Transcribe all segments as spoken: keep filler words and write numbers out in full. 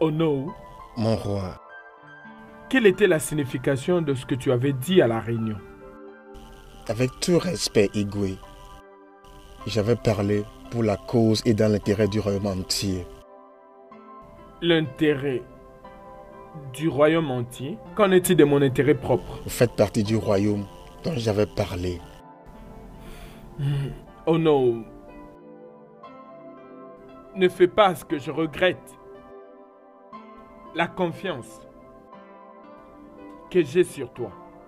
Oh non. Mon roi. Quelle était la signification de ce que tu avais dit à la réunion? Avec tout respect, Igwe, j'avais parlé pour la cause et dans l'intérêt du royaume entier. L'intérêt du royaume entier? Qu'en est-il de mon intérêt propre? Vous faites partie du royaume dont j'avais parlé. Oh non. Ne fais pas ce que je regrette. La confiance que j'ai sur toi.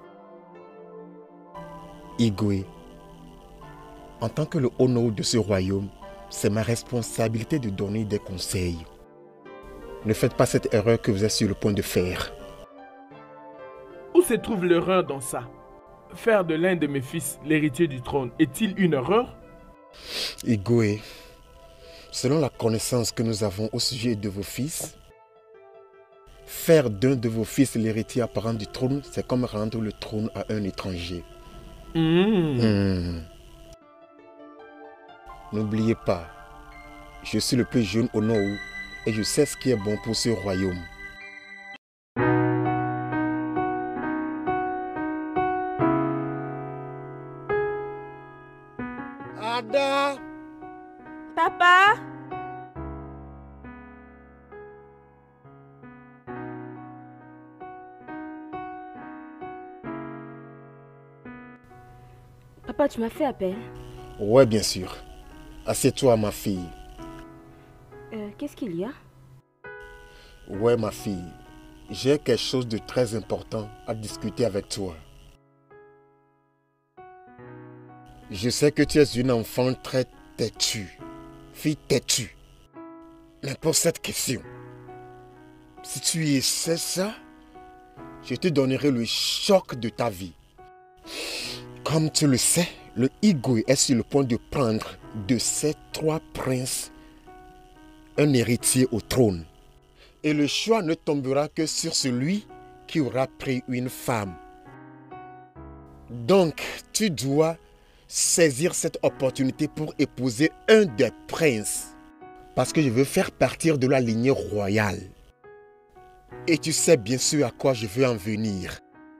Igwe, en tant que le Ono de ce royaume, c'est ma responsabilité de donner des conseils. Ne faites pas cette erreur que vous êtes sur le point de faire. Où se trouve l'erreur dans ça? Faire de l'un de mes fils l'héritier du trône est-il une erreur? Igwe, selon la connaissance que nous avons au sujet de vos fils, faire d'un de vos fils l'héritier apparent du trône, c'est comme rendre le trône à un étranger. Mmh. Mmh. N'oubliez pas, je suis le plus jeune au Nord et je sais ce qui est bon pour ce royaume. Ada! Papa! Papa, tu m'as fait appel? Ouais, bien sûr. Assieds-toi, ma fille. Euh, qu'est-ce qu'il y a? Ouais, ma fille. J'ai quelque chose de très important à discuter avec toi. Je sais que tu es une enfant très têtue. Fille têtue. Mais pour cette question, si tu essaies ça, je te donnerai le choc de ta vie. Comme tu le sais, le Igwe est sur le point de prendre de ces trois princes un héritier au trône. Et le choix ne tombera que sur celui qui aura pris une femme. Donc, tu dois saisir cette opportunité pour épouser un des princes. Parce que je veux faire partir de la lignée royale. Et tu sais bien sûr à quoi je veux en venir.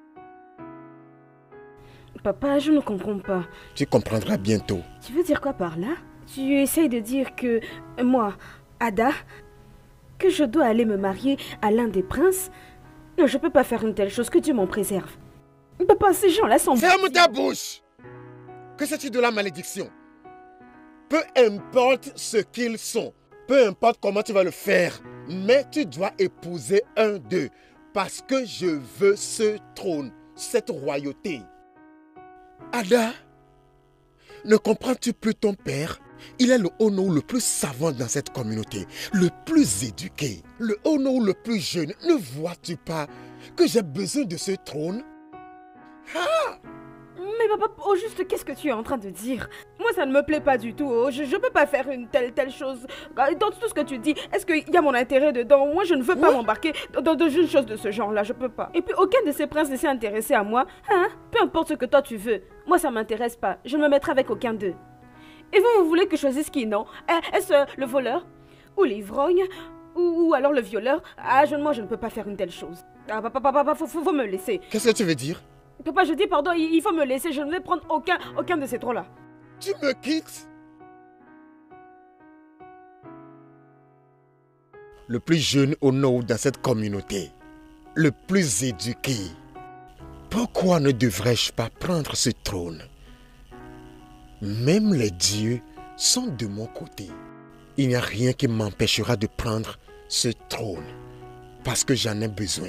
Papa, je ne comprends pas. Tu comprendras bientôt. Tu veux dire quoi par là? Tu essayes de dire que moi, Ada, que je dois aller me marier à l'un des princes? Non, je peux pas faire une telle chose, que Dieu m'en préserve. Papa, ces gens-là sont... Ferme ta bouche! Que sais-tu de la malédiction? Peu importe ce qu'ils sont, peu importe comment tu vas le faire, mais tu dois épouser un d'eux. Parce que je veux ce trône, cette royauté. Ada, ne comprends-tu plus ton père? Il est le Ono le plus savant dans cette communauté, le plus éduqué, le Ono le plus jeune. Ne vois-tu pas que j'ai besoin de ce trône? Ah! Mais papa, au juste, qu'est-ce que tu es en train de dire? Moi, ça ne me plaît pas du tout. Oh. Je ne peux pas faire une telle, telle chose. Dans tout ce que tu dis, est-ce qu'il y a mon intérêt dedans? Moi, je ne veux pas m'embarquer dans, dans une chose de ce genre-là. Je peux pas. Et puis, aucun de ces princes ne s'est intéressé à moi. Hein? Peu importe ce que toi tu veux. Moi, ça ne m'intéresse pas. Je ne me mettrai avec aucun d'eux. Et vous, vous voulez que je choisisse qui, non? Est-ce euh, le voleur? Ou l'ivrogne? Ou, ou alors le violeur? Ah, je, moi, je ne peux pas faire une telle chose. Ah, papa, papa, papa, faut, faut, faut me laisser. Qu'est-ce que tu veux dire? Papa, je dis pardon, il faut me laisser. Je ne vais prendre aucun, aucun de ces trois-là. Tu me quittes? Le plus jeune Ono dans cette communauté. Le plus éduqué. Pourquoi ne devrais-je pas prendre ce trône? Même les dieux sont de mon côté. Il n'y a rien qui m'empêchera de prendre ce trône. Parce que j'en ai besoin.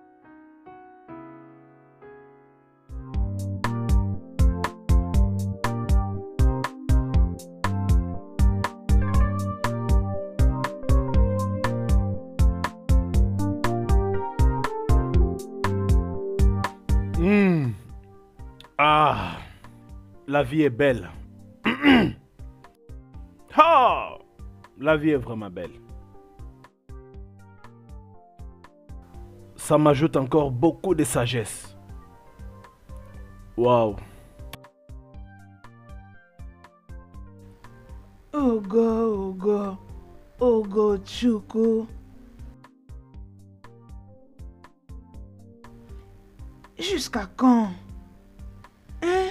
Mmh. Ah, la vie est belle. Ah, la vie est vraiment belle. Ça m'ajoute encore beaucoup de sagesse. Waouh. Ogo, Ogo, Ogo Chukwu. Jusqu'à quand? Hein?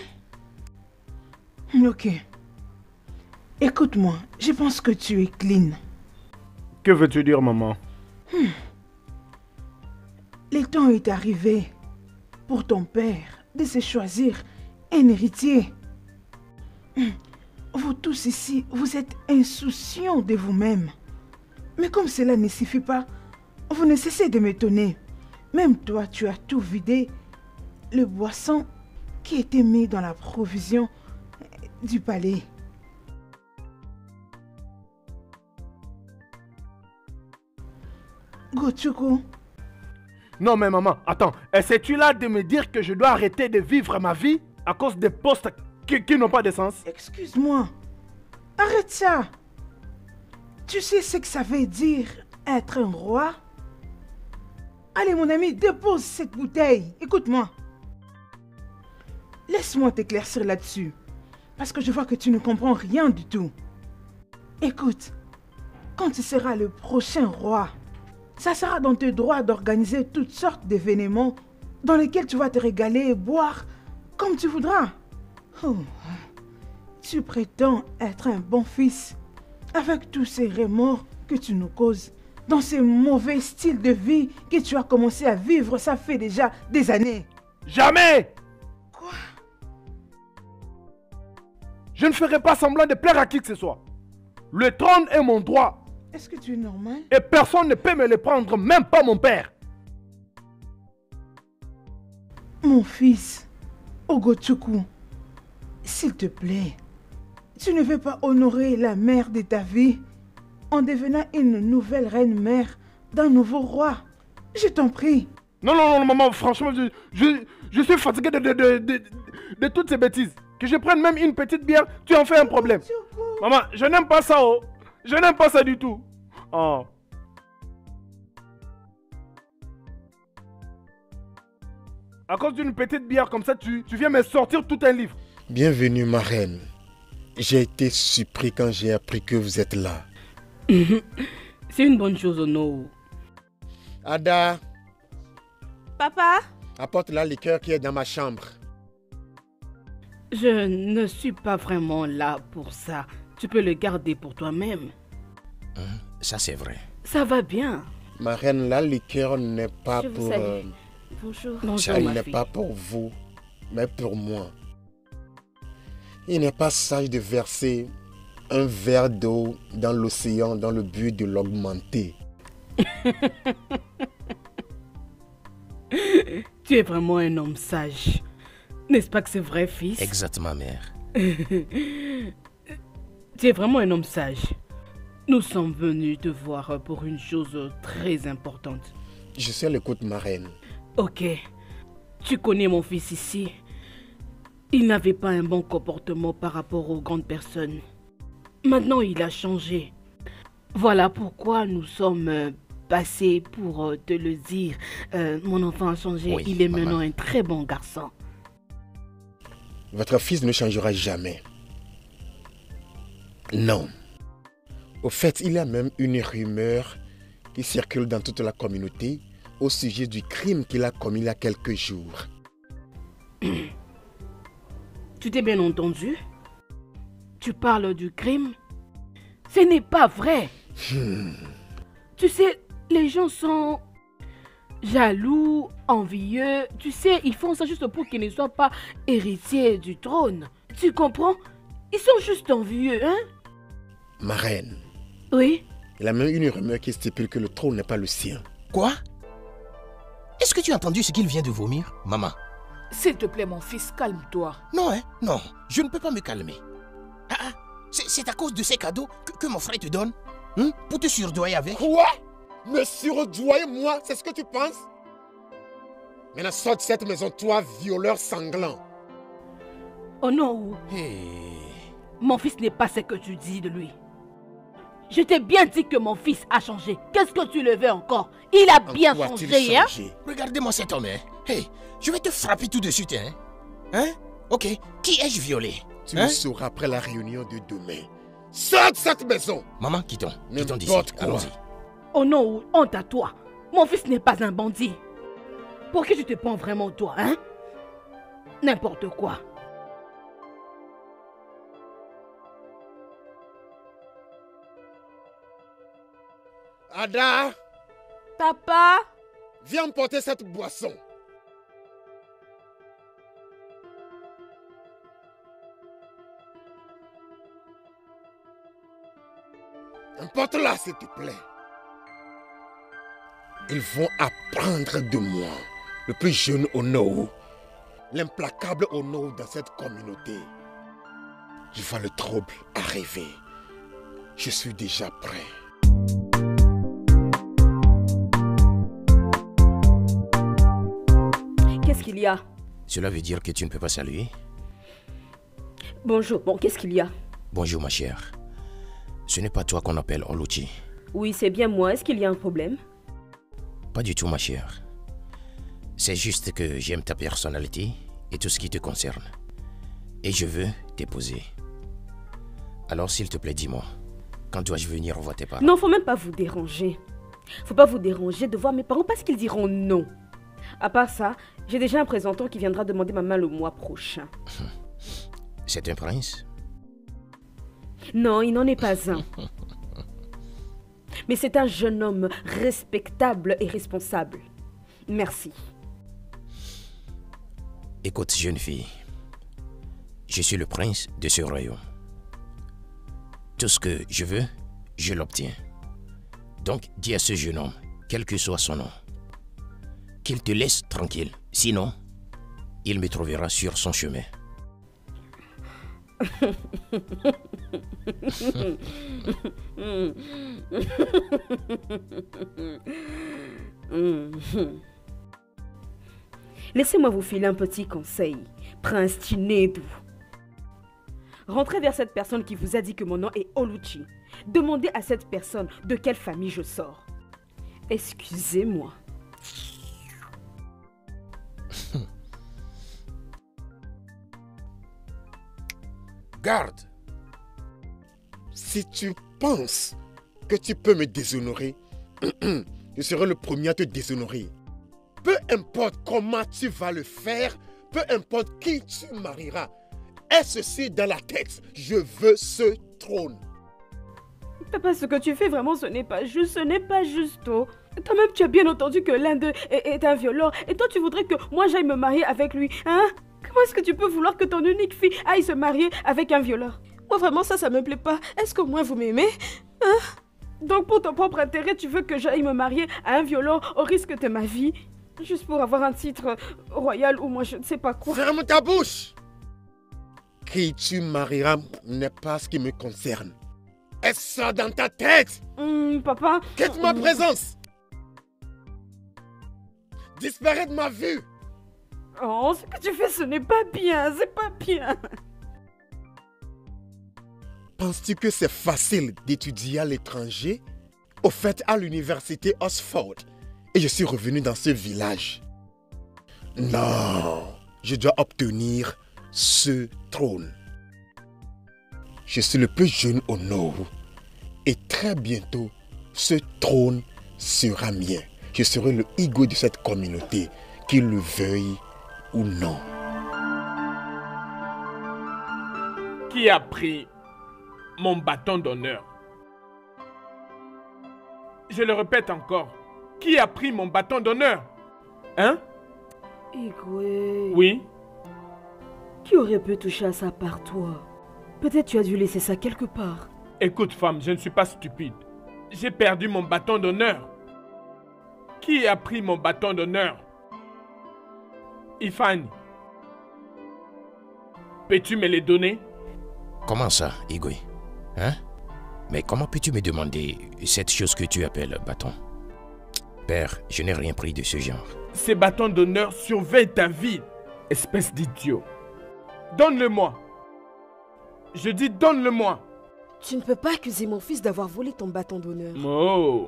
Ok. Écoute-moi, je pense que tu es clean. Que veux-tu dire, maman? Hmm. Le temps est arrivé pour ton père de se choisir un héritier. Hmm. Vous tous ici, vous êtes insouciants de vous-même. Mais comme cela ne suffit pas, vous ne cessez de m'étonner. Même toi, tu as tout vidé. Le boisson qui était mis dans la provision du palais. Gochuku. Non mais maman, attends, essaies-tu là de me dire que je dois arrêter de vivre ma vie à cause des postes qui, qui n'ont pas de sens? Excuse-moi, arrête ça. Tu sais ce que ça veut dire être un roi? Allez mon ami, dépose cette bouteille, écoute-moi. Laisse-moi t'éclaircir là-dessus, parce que je vois que tu ne comprends rien du tout. Écoute, quand tu seras le prochain roi, ça sera dans tes droits d'organiser toutes sortes d'événements dans lesquels tu vas te régaler et boire comme tu voudras. Oh, tu prétends être un bon fils avec tous ces remords que tu nous causes dans ce mauvais style de vie que tu as commencé à vivre, ça fait déjà des années. Jamais! Quoi? Je ne ferai pas semblant de plaire à qui que ce soit. Le trône est mon droit. Est-ce que tu es normal? Et personne ne peut me le prendre, même pas mon père. Mon fils, Ogochuku, s'il te plaît, tu ne veux pas honorer la mère de ta vie en devenant une nouvelle reine-mère d'un nouveau roi? Je t'en prie. Non, non, non, maman, franchement, je, je, je suis fatigué de, de, de, de, de toutes ces bêtises. Que je prenne même une petite bière, tu en fais un problème. Maman, je n'aime pas ça, oh. Je n'aime pas ça du tout. Oh. À cause d'une petite bière comme ça, tu, tu viens me sortir tout un livre. Bienvenue, ma reine. J'ai été surpris quand j'ai appris que vous êtes là. C'est une bonne chose, non? Ada, Papa? apporte la liqueur qui est dans ma chambre. Je ne suis pas vraiment là pour ça. Tu peux le garder pour toi-même. Hein, ça c'est vrai. Ça va bien. Ma reine, la liqueur n'est pas Je vous pour... salue. euh, Bonjour. Bonjour, elle ma n'est fille. pas pour vous, mais pour moi. Il n'est pas sage de verser un verre d'eau dans l'océan dans le but de l'augmenter. Tu es vraiment un homme sage. N'est-ce pas que c'est vrai, fils? Exactement, mère. Tu es vraiment un homme sage. Nous sommes venus te voir pour une chose très importante. Je suis à l'écoute, ma reine. Ok. Tu connais mon fils ici. Il n'avait pas un bon comportement par rapport aux grandes personnes. Maintenant, il a changé. Voilà pourquoi nous sommes euh, passés pour euh, te le dire. Euh, mon enfant a changé. Oui, il est maman. maintenant un très bon garçon. Votre fils ne changera jamais. Non. Au fait, il y a même une rumeur qui circule dans toute la communauté au sujet du crime qu'il a commis il y a quelques jours. Tu t'es bien entendu? Tu parles du crime? Ce n'est pas vrai. Hmm. Tu sais, les gens sont jaloux, envieux. Tu sais, ils font ça juste pour qu'ils ne soient pas héritiers du trône. Tu comprends? Ils sont juste envieux, hein? Ma reine, Oui? il y a même une rumeur qui stipule que le trône n'est pas le sien. Quoi? Est-ce que tu as entendu ce qu'il vient de vomir, maman? S'il te plaît, mon fils, calme-toi. Non, hein? Non, je ne peux pas me calmer. Ah, ah, c'est c'est à cause de ces cadeaux que, que mon frère te donne? Hein? Pour te surdoyer avec? Quoi? Me surdoyer, moi? C'est ce que tu penses? Maintenant, sors de cette maison, toi, violeur sanglant. Oh non, Hey. mon fils n'est pas ce que tu dis de lui. Je t'ai bien dit que mon fils a changé. Qu'est-ce que tu le veux encore? Il a En bien quoi a-t-il changé, hein? changé? Regardez-moi cet homme, hein? Hey, je vais te frapper tout de suite, hein? Hein? Ok, qui ai-je violé? Tu Hein? le sauras après la réunion de demain. Sors de cette maison! Maman, quittons. Quittons d'ici. N'importe quoi. Allons-y. Oh non, honte à toi. Mon fils n'est pas un bandit. Pour qui tu te prends vraiment, toi, hein? N'importe quoi. Ada, Papa? viens me porter cette boisson. Emporte-la, s'il te plaît. Ils vont apprendre de moi, le plus jeune Onowu, l'implacable Onowu dans cette communauté. Je vois le trouble arriver. Je suis déjà prêt. Qu'est-ce qu'il y a? Cela veut dire que tu ne peux pas saluer? Bonjour, bon, qu'est-ce qu'il y a? Bonjour ma chère. Ce n'est pas toi qu'on appelle Oluchi. Oui, c'est bien moi. Est-ce qu'il y a un problème? Pas du tout ma chère. C'est juste que j'aime ta personnalité et tout ce qui te concerne. Et je veux t'épouser. Alors s'il te plaît, dis-moi, quand dois-je venir voir tes parents? Non, faut même pas vous déranger. Faut pas vous déranger de voir mes parents parce qu'ils diront non. À part ça, j'ai déjà un présentant qui viendra demander ma main le mois prochain. C'est un prince? Non, il n'en est pas un. Mais c'est un jeune homme respectable et responsable. Merci. Écoute, jeune fille. Je suis le prince de ce royaume. Tout ce que je veux, je l'obtiens. Donc, dis à ce jeune homme, quel que soit son nom, qu'il te laisse tranquille. Sinon, il me trouvera sur son chemin. Laissez-moi vous filer un petit conseil, Prince Chinedu. Rentrez vers cette personne qui vous a dit que mon nom est Oluchi. Demandez à cette personne de quelle famille je sors. Excusez-moi. Garde. Si tu penses que tu peux me déshonorer, je serai le premier à te déshonorer. Peu importe comment tu vas le faire, peu importe qui tu marieras, est ceci dans la tête, je veux ce trône. Papa, ce que tu fais vraiment, ce n'est pas juste, ce n'est pas juste. Oh. Toi-même, tu as bien entendu que l'un d'eux est, est un violeur, et toi, tu voudrais que moi j'aille me marier avec lui, hein? Comment est-ce que tu peux vouloir que ton unique fille aille se marier avec un violeur? Moi, vraiment, ça, ça me plaît pas. Est-ce qu'au moins vous m'aimez? Hein? Donc, pour ton propre intérêt, tu veux que j'aille me marier à un violeur au risque de ma vie? Juste pour avoir un titre royal ou moi, je ne sais pas quoi. Ferme ta bouche! Qui tu marieras n'est pas ce qui me concerne. Est-ce ça dans ta tête? Mmh, papa... Quitte ma présence! Disparais de ma vue! Oh, ce que tu fais, ce n'est pas bien, c'est pas bien. Penses-tu que c'est facile d'étudier à l'étranger? Au fait, à l'université Oxford. Et je suis revenu dans ce village. Non, je dois obtenir ce trône. Je suis le plus jeune au nord. Et très bientôt, ce trône sera mien. Je serai le ego de cette communauté, qu'il le veuille ou non. Qui a pris mon bâton d'honneur? Je le répète encore. Qui a pris mon bâton d'honneur? Hein? Igwe... Oui? Qui aurait pu toucher à ça par toi? Peut-être tu as dû laisser ça quelque part. Écoute, femme, je ne suis pas stupide. J'ai perdu mon bâton d'honneur. Qui a pris mon bâton d'honneur? Ifani. Peux-tu me les donner? Comment ça, Igwe? Hein? Mais comment peux-tu me demander cette chose que tu appelles bâton? Père, je n'ai rien pris de ce genre. Ces bâtons d'honneur surveillent ta vie, espèce d'idiot. Donne-le-moi. Je dis donne-le-moi. Tu ne peux pas accuser mon fils d'avoir volé ton bâton d'honneur. Oh.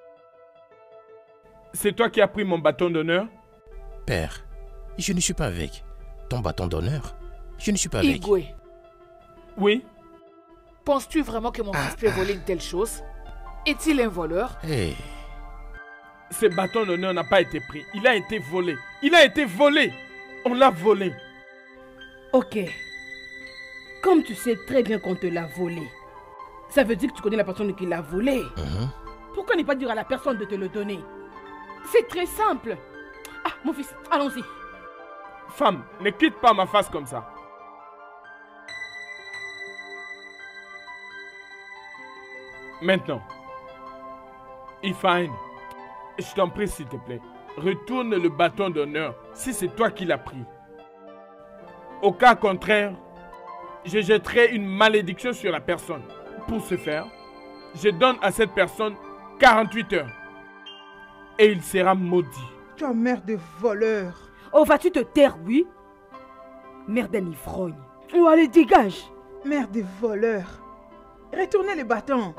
C'est toi qui as pris mon bâton d'honneur? Père, je ne suis pas avec. Ton bâton d'honneur, je ne suis pas avec. Igwe, Oui. penses-tu vraiment que mon fils peut voler une telle chose? Est-il un voleur? Hey. Ce bâton d'honneur n'a pas été pris. Il a été volé. Il a été volé. On l'a volé. Ok. Comme tu sais très bien qu'on te l'a volé, ça veut dire que tu connais la personne qui l'a volé. Uh-huh. Pourquoi ne pas dire à la personne de te le donner? C'est très simple. Ah, mon fils, allons-y. Femme, ne quitte pas ma face comme ça. Maintenant, Ifeanyi, je t'en prie s'il te plaît, retourne le bâton d'honneur si c'est toi qui l'as pris. Au cas contraire, je jetterai une malédiction sur la personne. Pour ce faire, je donne à cette personne quarante-huit heures. Et il sera maudit. Tu es mère de voleur. Oh, vas-tu te taire, oui? Mère d'un ivrogne. Oh, allez, dégage. Mère de voleur. Retournez le bâton.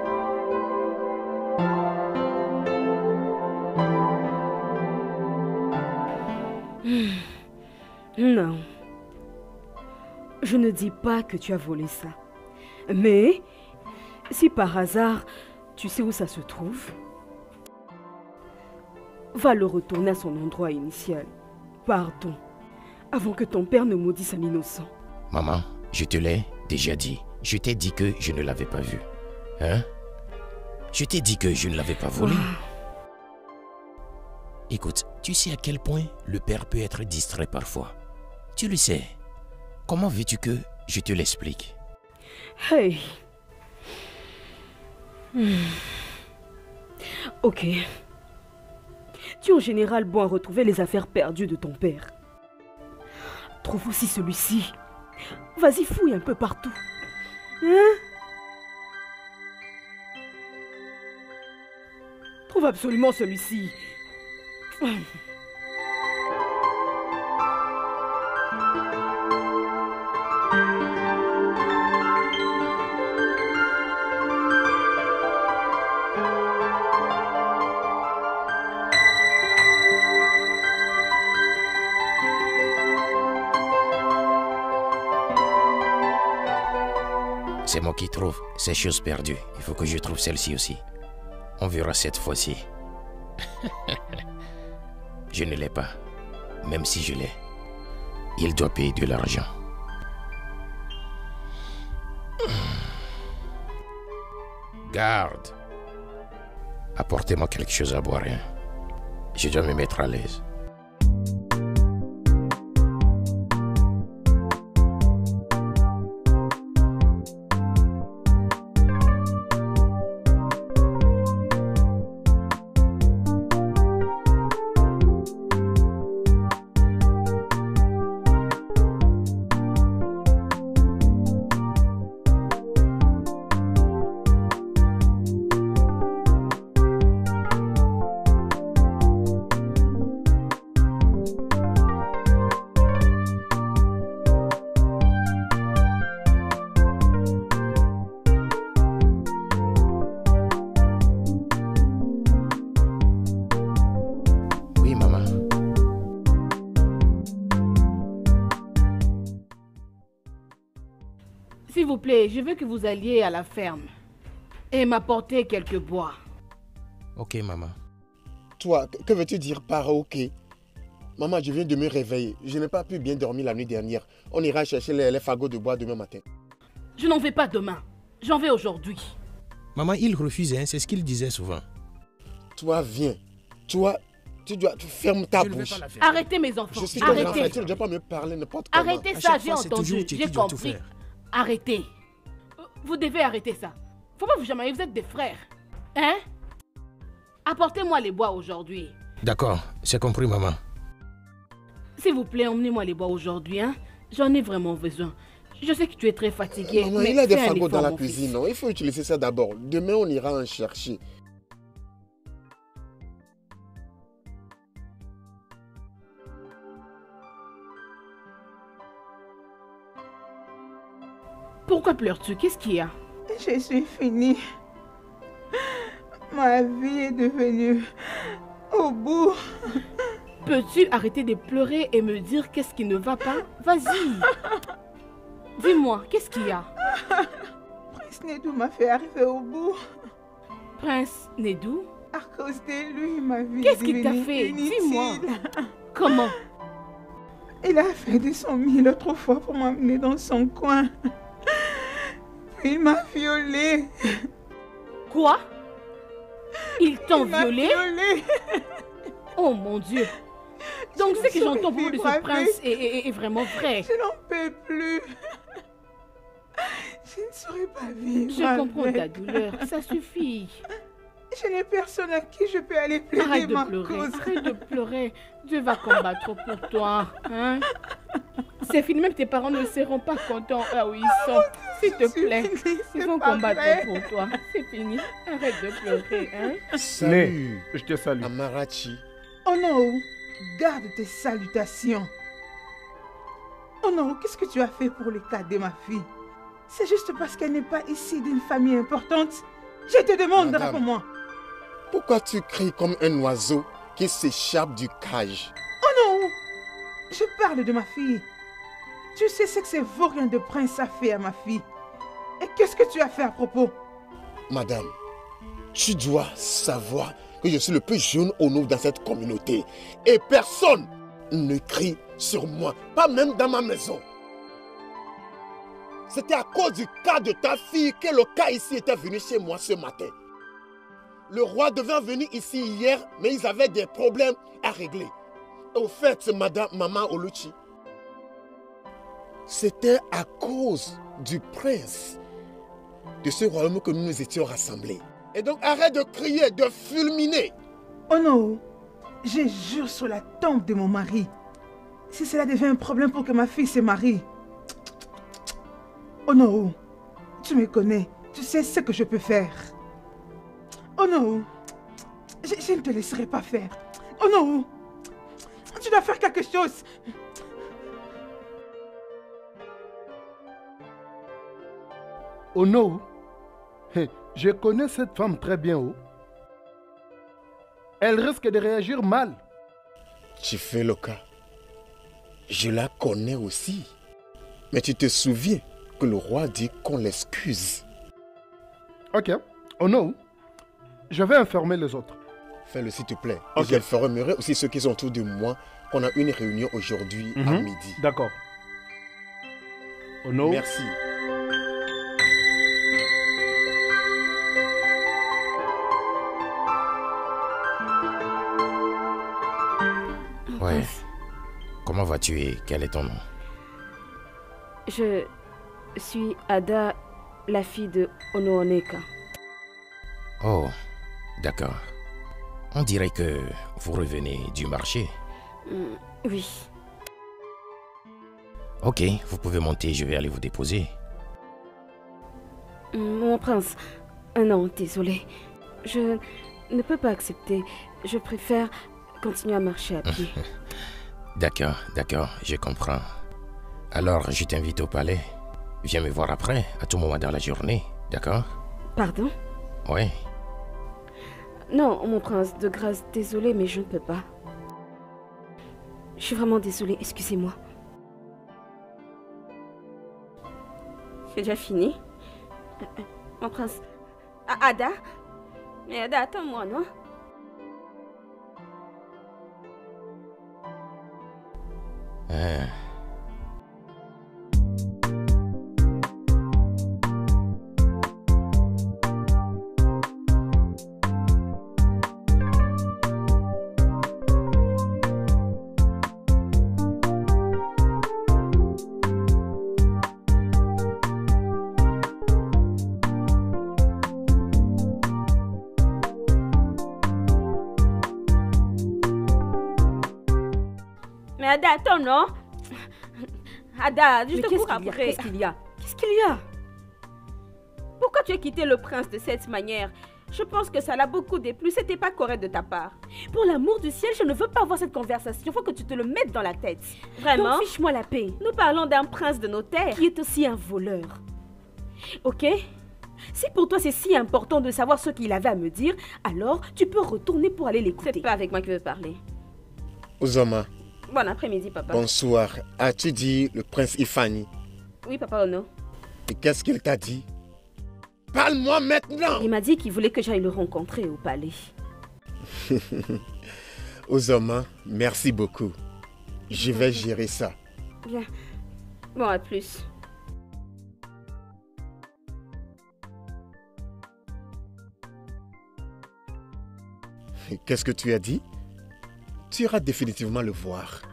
Non. Je ne dis pas que tu as volé ça. Mais, si par hasard, tu sais où ça se trouve, va le retourner à son endroit initial. Pardon. Avant que ton père ne maudisse un innocent. Maman, je te l'ai déjà dit. Je t'ai dit que je ne l'avais pas vu. Hein? Je t'ai dit que je ne l'avais pas volé. Écoute, tu sais à quel point le père peut être distrait parfois. Tu le sais. Comment veux-tu que je te l'explique? Hey. Hmm. Ok. Tu es en général bon à retrouver les affaires perdues de ton père. Trouve aussi celui-ci. Vas-y, fouille un peu partout. Hein? Trouve absolument celui-ci. C'est moi qui trouve ces choses perdues. Il faut que je trouve celle-ci aussi. On verra cette fois-ci. Je ne l'ai pas. Même si je l'ai, il doit payer de l'argent. Garde. Apportez-moi quelque chose à boire. Hein. Je dois me mettre à l'aise. S'il vous plaît, je veux que vous alliez à la ferme et m'apporter quelques bois. Ok, maman. Toi, que veux-tu dire par ok? Maman, je viens de me réveiller. Je n'ai pas pu bien dormir la nuit dernière. On ira chercher les, les fagots de bois demain matin. Je n'en vais pas demain. J'en vais aujourd'hui. Maman, il refuse, hein, c'est ce qu'il disait souvent. Toi, viens. Toi, tu dois... Tu fermes ta bouche. Arrêtez mes enfants. Je suis ton grand Arrêtez. frère, tu ne dois pas me parler n'importe comment. Arrêtez ça, j'ai entendu, j'ai compris. Arrêtez. Vous devez arrêter ça. Faut pas vous jamais, vous êtes des frères. Hein? Apportez-moi les bois aujourd'hui. D'accord, c'est compris, maman. S'il vous plaît, emmenez-moi les bois aujourd'hui, hein? J'en ai vraiment besoin. Je sais que tu es très fatigué. Maman, mais il a des fais un fagots dans effort, la mon cuisine, fils. non? Il faut utiliser ça d'abord. Demain, on ira en chercher. Pourquoi pleures-tu? Qu'est-ce qu'il y a? Je suis finie. Ma vie est devenue au bout. Peux-tu arrêter de pleurer et me dire qu'est-ce qui ne va pas? Vas-y. Dis-moi, qu'est-ce qu'il y a? Prince Nedou m'a fait arriver au bout. Prince Nedou? À cause de lui, ma vie Qu'est-ce est qu'il t'a devenue fait? inutile. Dis-moi. Comment? Il a fait des cent mille autres fois pour m'amener dans son coin. Puis il m'a violée. Quoi? Ils t'ont Il m'a violée? violée. Oh mon Dieu! Donc Je ce que ne j'entends saurais pour de vivre ce prince avec. est, est- est vraiment vrai. Je n'en peux plus. Je ne saurais pas vivre. Je comprends avec. ta douleur, ça suffit. Je n'ai personne à qui je peux aller plaider Arrête de ma pleurer, cause. arrête de pleurer. Dieu va combattre pour toi. Hein? C'est fini, même tes parents ne seront pas contents là où ils sont. S'il te suis plaît, finie, ils c'est vont pas combattre vrai. pour toi. C'est fini, arrête de pleurer. Hein? Salut, Je te salue. Amarachi. Oh non, garde tes salutations. Oh non, qu'est-ce que tu as fait pour le cas de ma fille? C'est juste parce qu'elle n'est pas issue d'une famille importante. Je te demande, Madame. réponds-moi. Pourquoi tu cries comme un oiseau qui s'échappe du cage? Oh non, je parle de ma fille. Tu sais ce que ce vaurien de prince a fait à ma fille. Et qu'est-ce que tu as fait à propos? Madame, tu dois savoir que je suis le plus jeune Ono dans cette communauté. Et personne ne crie sur moi, pas même dans ma maison. C'était à cause du cas de ta fille que le cas ici était venu chez moi ce matin. Le roi devait venir ici hier, mais ils avaient des problèmes à régler. Au fait, madame, maman Oluchi, c'était à cause du prince de ce royaume que nous nous étions rassemblés. Et donc arrête de crier, de fulminer. Oh non, je jure sur la tombe de mon mari. Si cela devient un problème pour que ma fille se marie. Oh non, tu me connais, tu sais ce que je peux faire. Oh non, je, je ne te laisserai pas faire. Oh non, tu dois faire quelque chose. Oh non. Hé, je connais cette femme très bien. Oh. Elle risque de réagir mal. Tu fais le cas. Je la connais aussi. Mais tu te souviens que le roi dit qu'on l'excuse. Ok. Oh non. Je vais informer les autres. Fais-le s'il te plaît. Ok. Et j'informerai aussi ceux qui sont autour de moi qu'on a une réunion aujourd'hui à Mhm. midi. D'accord. Oh non. Merci. Ouais. Comment vas-tu et quel est ton nom? Je suis Ada, la fille de Onooneka. Oh, d'accord. On dirait que vous revenez du marché. Mm, oui. Ok, vous pouvez monter, je vais aller vous déposer. Mm, Mon prince. Ah non, désolé. Je ne peux pas accepter. Je préfère continuer à marcher à pied. D'accord, d'accord, je comprends. Alors, je t'invite au palais. Viens me voir après, à tout moment dans la journée, d'accord? Pardon? Ouais. Non, mon prince, de grâce, désolé, mais je ne peux pas. Je suis vraiment désolée, excusez-moi. C'est déjà fini? Euh, euh, Mon prince... Ah, Ada? Mais Ada, attends-moi, non? Ah. Mais Ada, attends, non? Ada, je Mais te qu'est-ce cours qu'il y a? après. Qu'est-ce qu'il y a? Qu'est-ce qu'il y a? Pourquoi tu as quitté le prince de cette manière? Je pense que ça l'a beaucoup déplu. C'était pas correct de ta part. Pour l'amour du ciel, je ne veux pas avoir cette conversation. Il faut que tu te le mettes dans la tête. Vraiment? Donc fiche-moi la paix. Nous parlons d'un prince de nos terres. Qui est aussi un voleur. Ok? Si pour toi c'est si important de savoir ce qu'il avait à me dire, alors tu peux retourner pour aller C'est l'écouter. pas avec moi qu'il veut parler. Uzoma, Bon après-midi, papa. bonsoir. As-tu dit le prince Ifani? Oui, papa Ono. Et qu'est-ce qu'il t'a dit? Parle-moi maintenant! Il m'a dit qu'il voulait que j'aille le rencontrer au palais. Uzoma, merci beaucoup. Je vais gérer ça. Bien. Bon, à plus. Qu'est-ce que tu as dit? Tu iras définitivement le voir.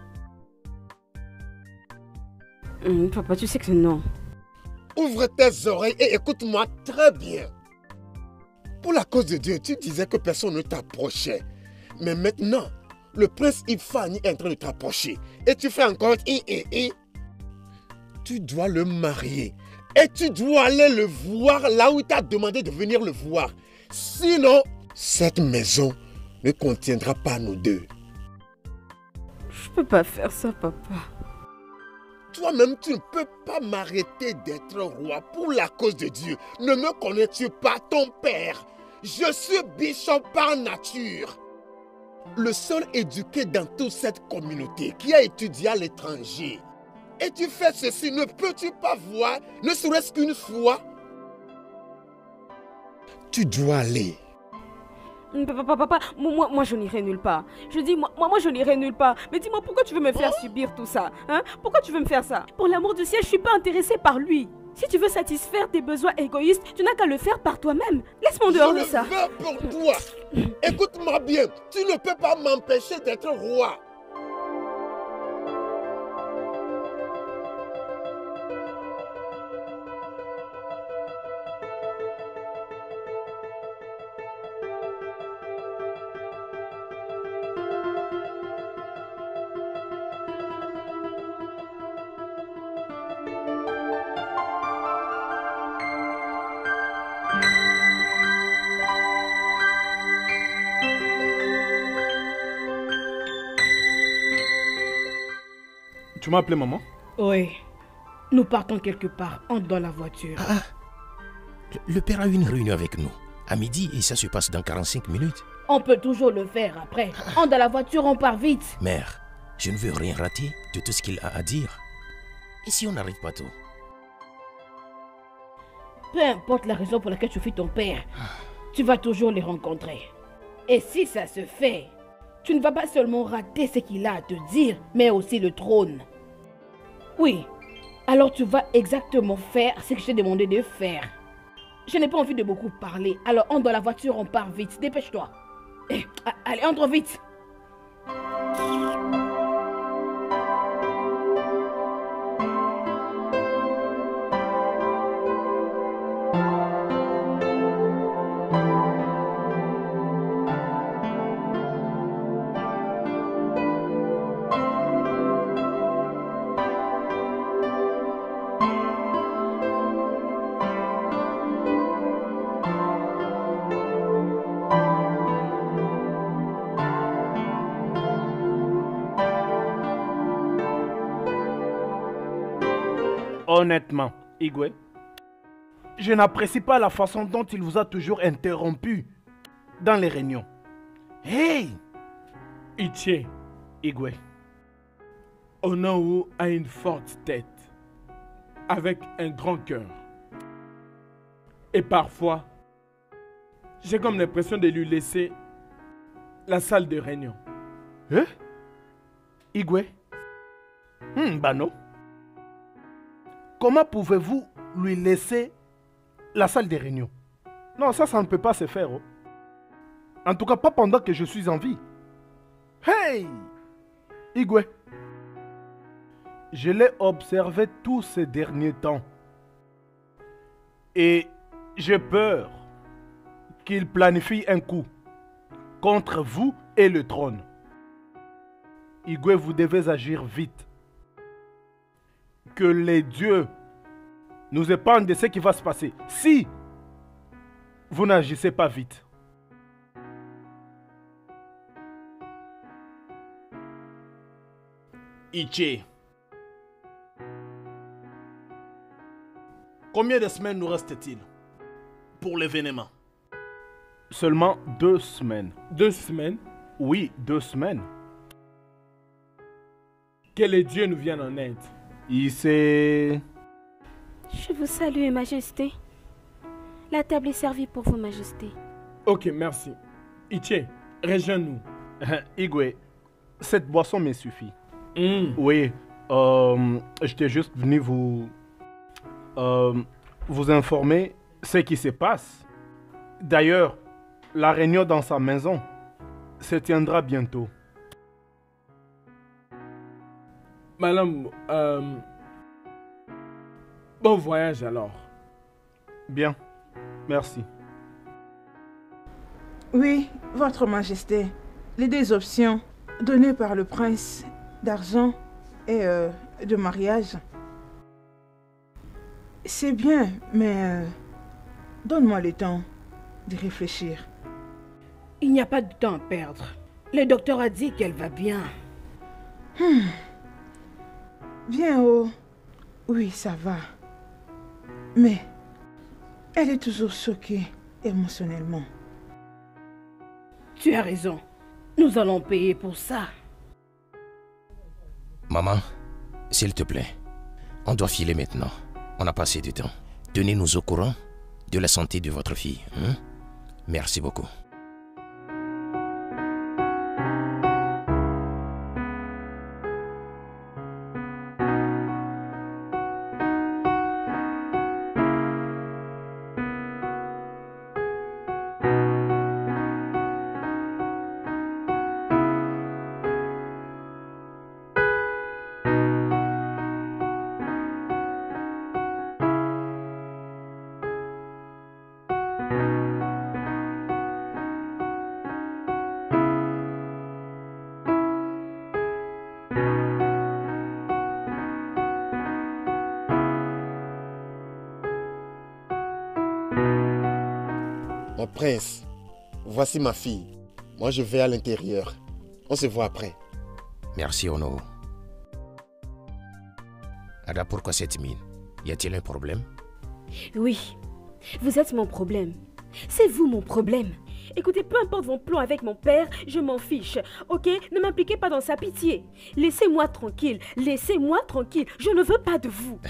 Hum, papa, tu sais que non. Ouvre tes oreilles et écoute-moi très bien. Pour la cause de Dieu, tu disais que personne ne t'approchait. Mais maintenant, le prince Ifani est en train de t'approcher. Et tu fais encore i et i. Tu dois le marier. Et tu dois aller le voir là où il t'a demandé de venir le voir. Sinon, cette maison ne contiendra pas nous deux. Je peux pas faire ça, papa. Toi-même, tu ne peux pas m'arrêter d'être roi pour la cause de Dieu. Ne me connais-tu pas, ton père? Je suis bishop par nature. Le seul éduqué dans toute cette communauté qui a étudié à l'étranger. Et tu fais ceci, ne peux-tu pas voir, ne serait-ce qu'une fois? Tu dois aller. Papa, papa, papa, moi, moi je n'irai nulle part. Je dis, moi, moi je n'irai nulle part. Mais dis-moi, pourquoi tu veux me faire subir tout ça, hein? Pourquoi tu veux me faire ça? Pour l'amour du ciel, je suis pas intéressée par lui. Si tu veux satisfaire tes besoins égoïstes, tu n'as qu'à le faire par toi-même. Laisse-moi dehors de ça. Je le veux pour toi. Écoute-moi bien, tu ne peux pas m'empêcher d'être roi. Tu m'as appelé maman? Oui. Nous partons quelque part. Entre dans la voiture. Ah, le, le père a eu une réunion avec nous. À midi et ça se passe dans quarante-cinq minutes. On peut toujours le faire après. Entre dans la voiture, on part vite. Mère, je ne veux rien rater de tout ce qu'il a à dire. Et si on n'arrive pas tôt? Peu importe la raison pour laquelle tu fuis ton père, tu vas toujours les rencontrer. Et si ça se fait, tu ne vas pas seulement rater ce qu'il a à te dire, mais aussi le trône. Oui, alors tu vas exactement faire ce que je t'ai demandé de faire. Je n'ai pas envie de beaucoup parler, alors entre dans la voiture, on part vite. Dépêche-toi. Eh, allez, entre vite. Honnêtement, Igwe, je n'apprécie pas la façon dont il vous a toujours interrompu dans les réunions. Hey! Ichie, Igwe, Onowu a une forte tête, avec un grand cœur. Et parfois, j'ai comme l'impression de lui laisser la salle de réunion. Hein? Igwe? Hmm, bah non. Comment pouvez-vous lui laisser la salle des réunions? Non, ça, ça ne peut pas se faire. Oh. En tout cas, pas pendant que je suis en vie. Hey! Igwe, je l'ai observé tous ces derniers temps. Et j'ai peur qu'il planifie un coup contre vous et le trône. Igwe, vous devez agir vite. Que les dieux nous épargnent de ce qui va se passer si vous n'agissez pas vite. Ichie, combien de semaines nous reste-t-il pour l'événement? Seulement deux semaines. Deux semaines? Oui, deux semaines. Que les dieux nous viennent en aide. Il s'est... Je vous salue, Majesté. La table est servie pour vous, Majesté. Ok, merci. Ichie, rejoins-nous. Igwe, cette boisson me suffit. Mm. Oui, euh, j'étais juste venu vous, euh, vous informer ce qui se passe. D'ailleurs, la réunion dans sa maison se tiendra bientôt. Madame, euh, bon voyage alors. Bien, merci. Oui, Votre Majesté, les deux options données par le prince d'argent et euh, de mariage, c'est bien, mais euh, donne-moi le temps de réfléchir. Il n'y a pas de temps à perdre. Le docteur a dit qu'elle va bien. Hmm. Bien, oh. Oui, ça va. Mais elle est toujours choquée émotionnellement. Tu as raison. Nous allons payer pour ça. Maman, s'il te plaît, on doit filer maintenant. On a passé du temps. Tenez-nous au courant de la santé de votre fille. Hein? Merci beaucoup. Mon prince, voici ma fille. Moi, je vais à l'intérieur. On se voit après. Merci, Ono. Ada, pourquoi cette mine? Y a-t-il un problème? Oui, vous êtes mon problème. C'est vous mon problème. Écoutez, peu importe vos plans avec mon père, je m'en fiche. Ok? Ne m'impliquez pas dans sa pitié. Laissez-moi tranquille. Laissez-moi tranquille. Je ne veux pas de vous.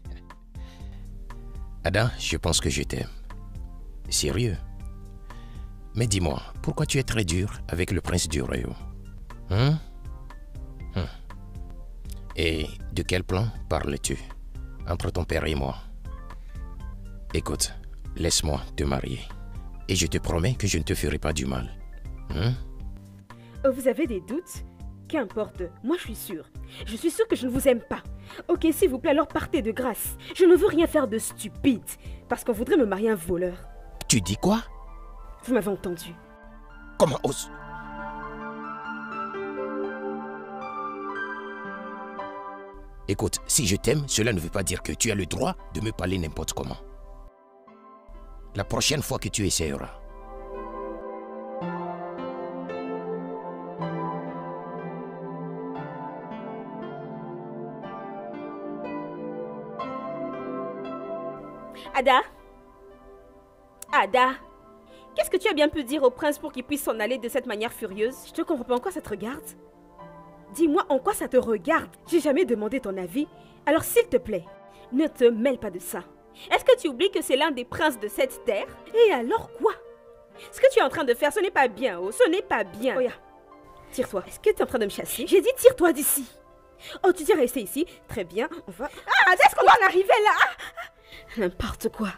Ada, je pense que je t'aime. Sérieux? Mais dis-moi, pourquoi tu es très dur avec le prince du royaume? Hein? Hum. Et de quel plan parles-tu entre ton père et moi? Écoute, laisse-moi te marier. Et je te promets que je ne te ferai pas du mal. Hein? Vous avez des doutes? Qu'importe, moi je suis sûre. Je suis sûre que je ne vous aime pas. Ok, s'il vous plaît, alors partez de grâce. Je ne veux rien faire de stupide. Parce qu'on voudrait me marier un voleur. Tu dis quoi? Vous m'avez entendu. Comment ose... Écoute, si je t'aime, cela ne veut pas dire que tu as le droit de me parler n'importe comment. La prochaine fois que tu essaieras. Ada? Ada? Qu'est-ce que tu as bien pu dire au prince pour qu'il puisse s'en aller de cette manière furieuse? Je te comprends pas, en quoi ça te regarde? Dis-moi en quoi ça te regarde? J'ai jamais demandé ton avis. Alors s'il te plaît, ne te mêle pas de ça. Est-ce que tu oublies que c'est l'un des princes de cette terre? Et alors quoi? Ce que tu es en train de faire, ce n'est pas bien, oh, ce n'est pas bien. Oh, yeah. Tire-toi. Est-ce que tu es en train de me chasser? J'ai dit tire-toi d'ici. Oh, tu dis rester ici? Très bien, on va... Ah, est-ce qu'on doit en arriver là? Ah, n'importe quoi.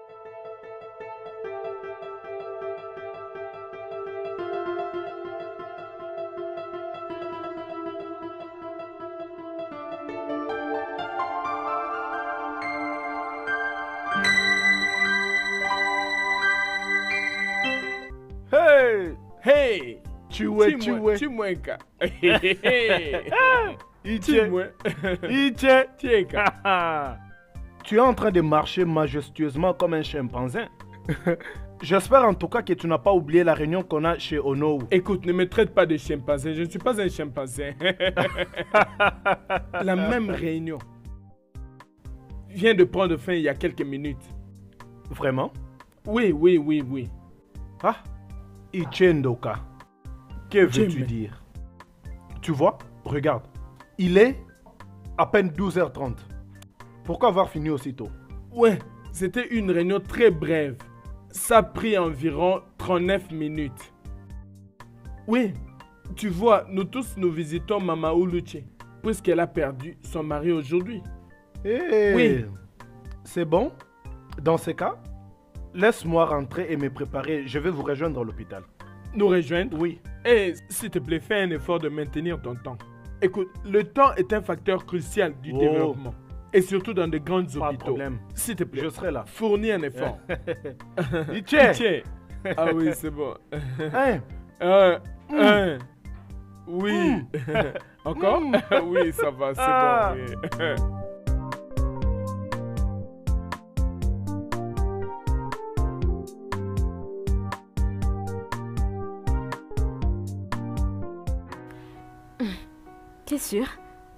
Hey! Hey! Tu es, tu es. Tu es. Iche. Iche. Tu es en train de marcher majestueusement comme un chimpanzé. J'espère en tout cas que tu n'as pas oublié la réunion qu'on a chez Ono. Écoute, ne me traite pas de chimpanzé. Je ne suis pas un chimpanzé. La même réunion vient de prendre fin il y a quelques minutes. Vraiment? Oui, oui, oui, oui. Ah, Ichendoka. Que veux-tu dire? Tu vois, regarde. Il est à peine douze heures trente. Pourquoi avoir fini aussitôt? Ouais, c'était une réunion très brève. Ça a pris environ trente-neuf minutes. Oui, Tu vois, nous tous nous visitons Mama Uluche, puisqu'elle a perdu son mari aujourd'hui. Hey, Oui. C'est bon. Dans ce cas, laisse-moi rentrer et me préparer. Je vais vous rejoindre à l'hôpital. Nous rejoindre? Oui. Et s'il te plaît, fais un effort de maintenir ton temps. Écoute, le temps est un facteur crucial du Oh. développement. Et surtout dans de grands Pas de hôpitaux. problème. S'il te plaît, Je serai là. fournis un effort. Iché. Iché. Ah oui, c'est bon. Hein? Un, Mm. un. Oui. Mm. Encore? Mm. Oui, ça va, c'est Ah. bon. oui. T'es sûr?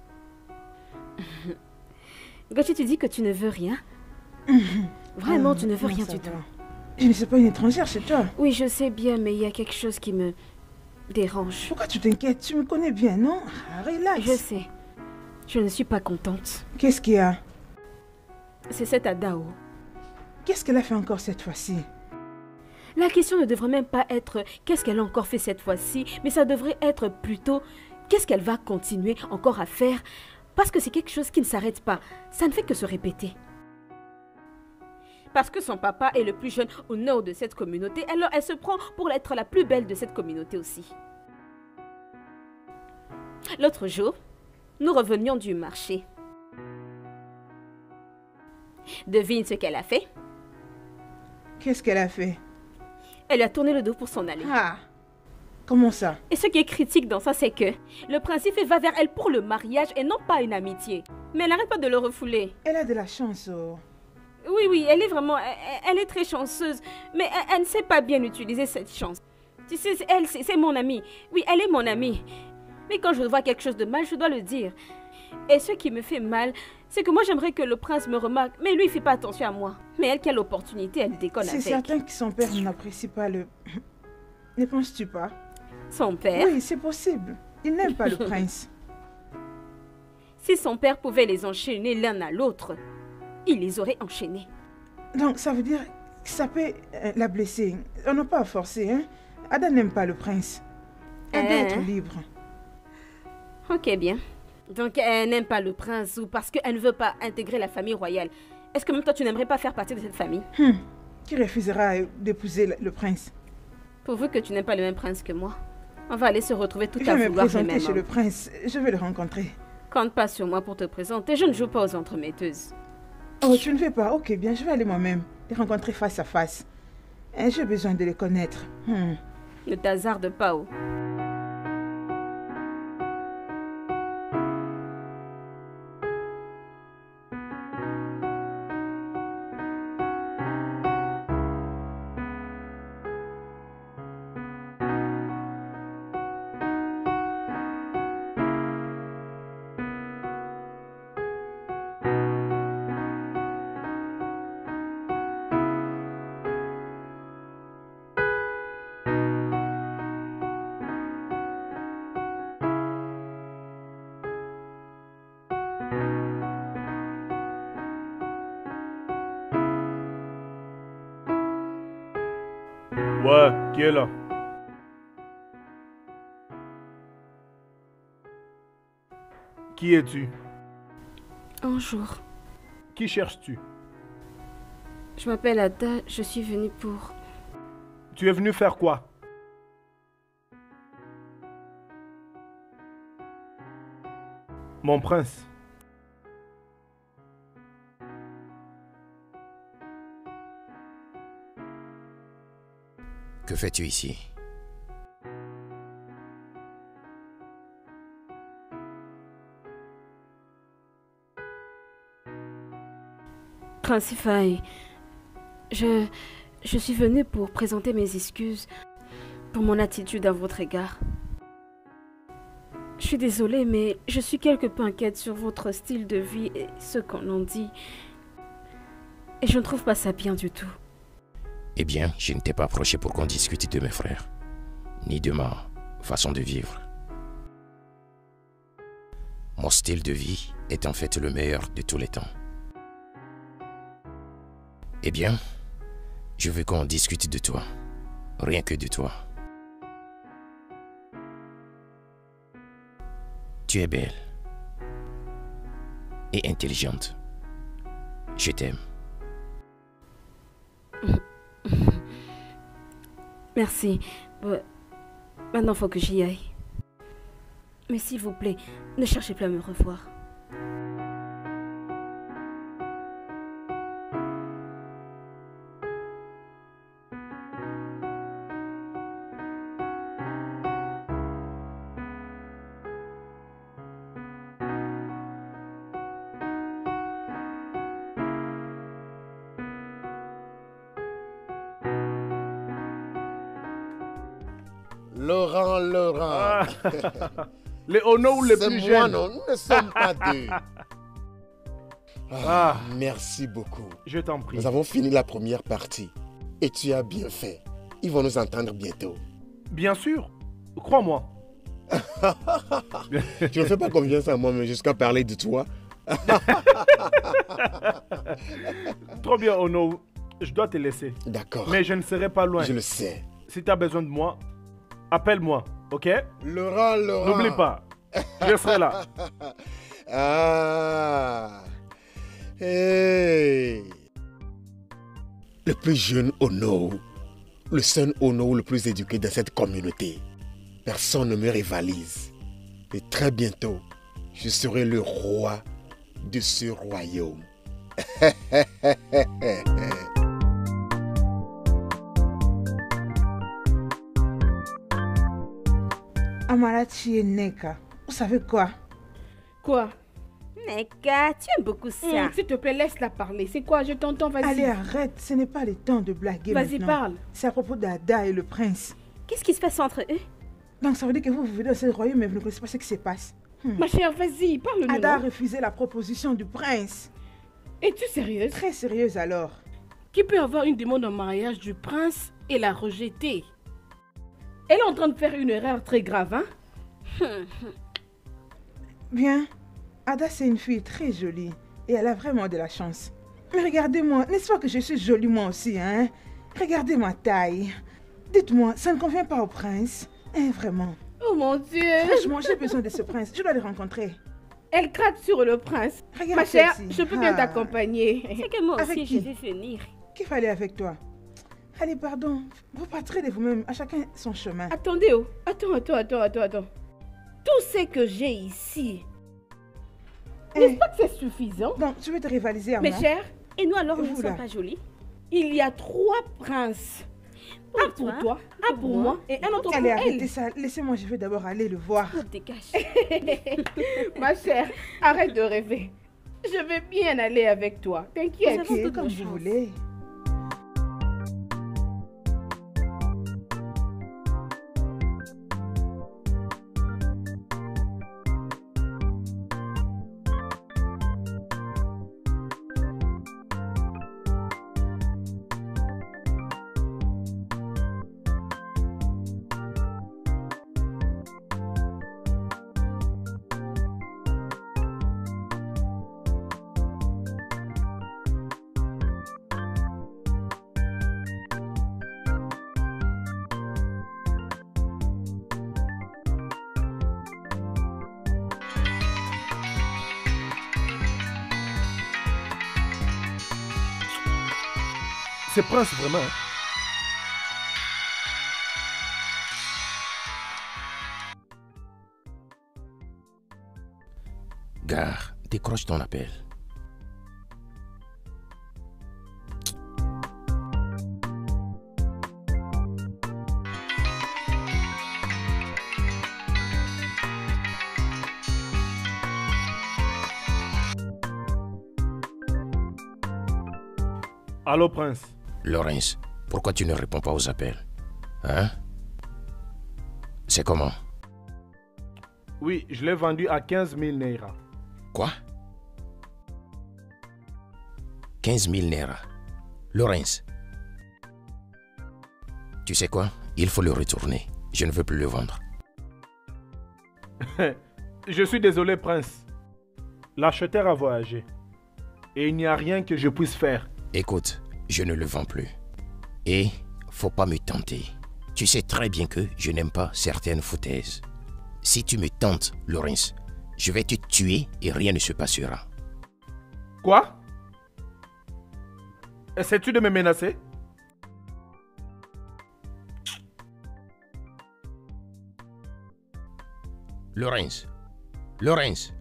Gauthier, tu dis que tu ne veux rien? Vraiment, tu ne veux Non, rien ça du va. tout. Je ne suis pas une étrangère chez toi. Oui, je sais bien, mais il y a quelque chose qui me dérange. Pourquoi tu t'inquiètes? Tu me connais bien, non? Ah, relax. Je sais. Je ne suis pas contente. Qu'est-ce qu'il y a? C'est cette Adao. Qu'est-ce qu'elle a fait encore cette fois-ci? La question ne devrait même pas être qu'est-ce qu'elle a encore fait cette fois-ci, mais ça devrait être plutôt qu'est-ce qu'elle va continuer encore à faire, parce que c'est quelque chose qui ne s'arrête pas. Ça ne fait que se répéter. Parce que son papa est le plus jeune au nord de cette communauté, alors elle se prend pour être la plus belle de cette communauté aussi. L'autre jour, nous revenions du marché. Devine ce qu'elle a fait. Qu'est-ce qu'elle a fait? Elle a tourné le dos pour s'en aller. Ah! Comment ça? Et ce qui est critique dans ça, c'est que le principe va vers elle pour le mariage et non pas une amitié. Mais elle n'arrête pas de le refouler. Elle a de la chance, oh. Oui, oui, elle est vraiment... Elle, elle est très chanceuse. Mais elle, elle ne sait pas bien utiliser cette chance. Tu sais, elle, c'est c'est mon amie. Oui, elle est mon amie. Mais quand je vois quelque chose de mal, je dois le dire. Et ce qui me fait mal, c'est que moi, j'aimerais que le prince me remarque. Mais lui, il ne fait pas attention à moi. Mais elle, quelle opportunité, elle déconne C'est avec. certain que son père n'apprécie pas le... Ne penses-tu pas? Son père? Oui, c'est possible. Il n'aime pas le prince. Si son père pouvait les enchaîner l'un à l'autre, il les aurait enchaînés. Donc, ça veut dire que ça peut euh, la blesser. On n'a pas à forcer, hein? Ada n'aime pas le prince. Elle doit Hein? être libre. Ok, bien. Donc, elle n'aime pas le prince ou parce qu'elle ne veut pas intégrer la famille royale. Est-ce que même toi, tu n'aimerais pas faire partie de cette famille? Hmm. Qui refusera euh, d'épouser le, le prince? Pourvu que tu n'aimes pas le même prince que moi. On va aller se retrouver tout Je à vais me vouloir les présenter mêmes chez le hommes. prince. Je vais le rencontrer. Compte pas sur moi pour te présenter. Je ne joue pas aux entremetteuses. Oh, tu ne veux pas? Ok, bien, je vais aller moi-même. Les rencontrer face à face. Hein, j'ai besoin de les connaître. Hmm. Ne t'hazarde pas, oh. Ouais, qui est là? Qui es-tu? Bonjour. Qui cherches-tu? Je m'appelle Ada. Je suis venue pour... Tu es venu faire quoi? Mon prince. Que fais-tu ici? Prince Ifai, je... Je suis venue pour présenter mes excuses pour mon attitude à votre égard. Je suis désolée, mais je suis quelque peu inquiète sur votre style de vie et ce qu'on en dit. Et je ne trouve pas ça bien du tout. Eh bien, je ne t'ai pas approché pour qu'on discute de mes frères, ni de ma façon de vivre. Mon style de vie est en fait le meilleur de tous les temps. Eh bien, je veux qu'on discute de toi, rien que de toi. Tu es belle. Et intelligente. Je t'aime. Merci. Euh, Maintenant, faut que j'y aille. Mais s'il vous plaît, ne cherchez plus à me revoir. Laurent, Laurent. Ah. Les Ono les plus C'est moi, jeunes. non, nous ne sommes pas deux. Ah, Ah. Merci beaucoup. Je t'en prie. Nous avons fini la première partie. Et tu as bien fait. Ils vont nous entendre bientôt. Bien sûr. Crois-moi. Tu ne fais pas confiance à moi, mais jusqu'à parler de toi. Trop bien, Ono. Je dois te laisser. D'accord. Mais je ne serai pas loin. Je le sais. Si tu as besoin de moi, appelle-moi, ok? Laurent, Laurent. N'oublie pas, je serai là. Ah. Hey. Le plus jeune Ono, le seul Ono le plus éduqué de cette communauté. Personne ne me rivalise. Et très bientôt, je serai le roi de ce royaume. Amarachi et Neka, vous savez quoi? Quoi? Neka, tu aimes beaucoup ça. Hum, S'il te plaît, laisse-la parler. C'est quoi? Je t'entends, vas-y. Allez, arrête, ce n'est pas le temps de blaguer Vas-y, maintenant. parle. C'est à propos d'Ada et le prince. Qu'est-ce qui se passe entre eux? Donc ça veut dire que vous vivez dans ce royaume mais vous ne connaissez pas ce qui se passe. Hmm. Ma chère, vas-y, parle-nous. Ada a refusé la proposition du prince. Es-tu sérieuse? Très sérieuse alors. Qui peut avoir une demande en mariage du prince et la rejeter? Elle est en train de faire une erreur très grave, hein? Bien, Ada c'est une fille très jolie et elle a vraiment de la chance. Mais regardez-moi, n'est-ce pas que je suis jolie moi aussi, hein? Regardez ma taille. Dites-moi, ça ne convient pas au prince? Hein, vraiment? Oh mon Dieu! Franchement, j'ai besoin de ce prince. Je dois le rencontrer. Elle craque sur le prince. Regarde Ma chère, celle-ci. je peux bien Ah. t'accompagner. C'est que moi Avec aussi, qui? je vais venir. Qu'il fallait avec toi? Allez, pardon. Vous partirez de vous-même. À chacun son chemin. Attendez, oh. Attends, attends, attends, attends, attends. Tout ce que j'ai ici, Eh, n'est-ce pas que c'est suffisant? donc, tu veux te rivaliser à Mes moi? chers, Et nous alors, Et nous vous, ne sommes là? pas jolis. il y a trois princes. Pour un pour toi, toi, un pour moi et un autre pour Allez, arrêtez elle. ça. Laissez-moi, je vais d'abord aller le voir. Oh, dégage. Ma chère, arrête de rêver. Je vais bien aller avec toi. T'inquiète. Nous avons Ok, toutes comme nos vous chances. voulez. C'est Prince vraiment. hein. Gare, décroche ton appel. Allô, Prince. Laurence, pourquoi tu ne réponds pas aux appels? Hein? C'est comment? Oui, je l'ai vendu à quinze mille Naira. Quoi? quinze mille Naira. Laurence. Tu sais quoi? Il faut le retourner. Je ne veux plus le vendre. Je suis désolé, Prince. L'acheteur a voyagé. Et il n'y a rien que je puisse faire. Écoute, je ne le vends plus. Et faut pas me tenter. Tu sais très bien que je n'aime pas certaines foutaises. Si tu me tentes, Laurence, Je vais te tuer et rien ne se passera. Quoi? Essaies-tu de me menacer? Lawrence. Lawrence.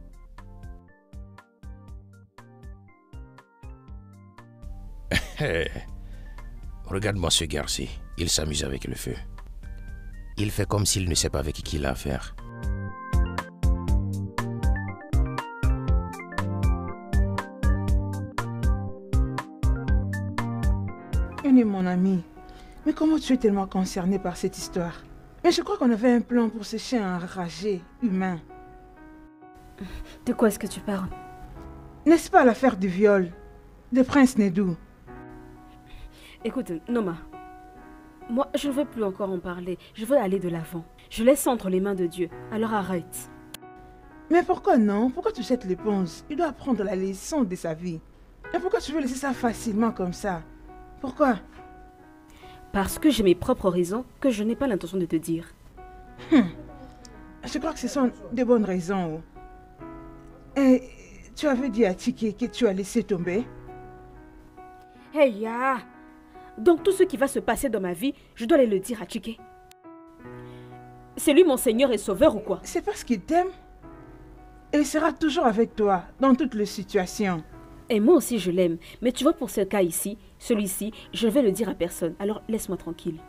Regarde-moi ce garçon. Il s'amuse avec le feu. Il fait comme s'il ne sait pas avec qui il a affaire. Uni, mon ami, mais comment tu es tellement concerné par cette histoire? Mais je crois qu'on avait un plan pour ces chiens enragés, humains. De quoi est-ce que tu parles? N'est-ce pas l'affaire du viol de Prince Nedou? Écoute, Noma, moi, je ne veux plus encore en parler. Je veux aller de l'avant. Je laisse ça entre les mains de Dieu. Alors arrête. Mais pourquoi non? Pourquoi tu jettes l'éponge? Il doit apprendre la leçon de sa vie. Et pourquoi tu veux laisser ça facilement comme ça? Pourquoi? Parce que j'ai mes propres raisons que je n'ai pas l'intention de te dire. Hum. Je crois que ce sont de bonnes raisons. Et tu avais dit à Tiki que tu as laissé tomber? Hey ya! Donc tout ce qui va se passer dans ma vie, je dois aller le dire à Chike. C'est lui mon Seigneur et Sauveur ou quoi? C'est parce qu'il t'aime. Et il sera toujours avec toi dans toutes les situations. Et moi aussi je l'aime. Mais tu vois, pour ce cas ici, celui-ci, je ne vais le dire à personne. Alors laisse-moi tranquille.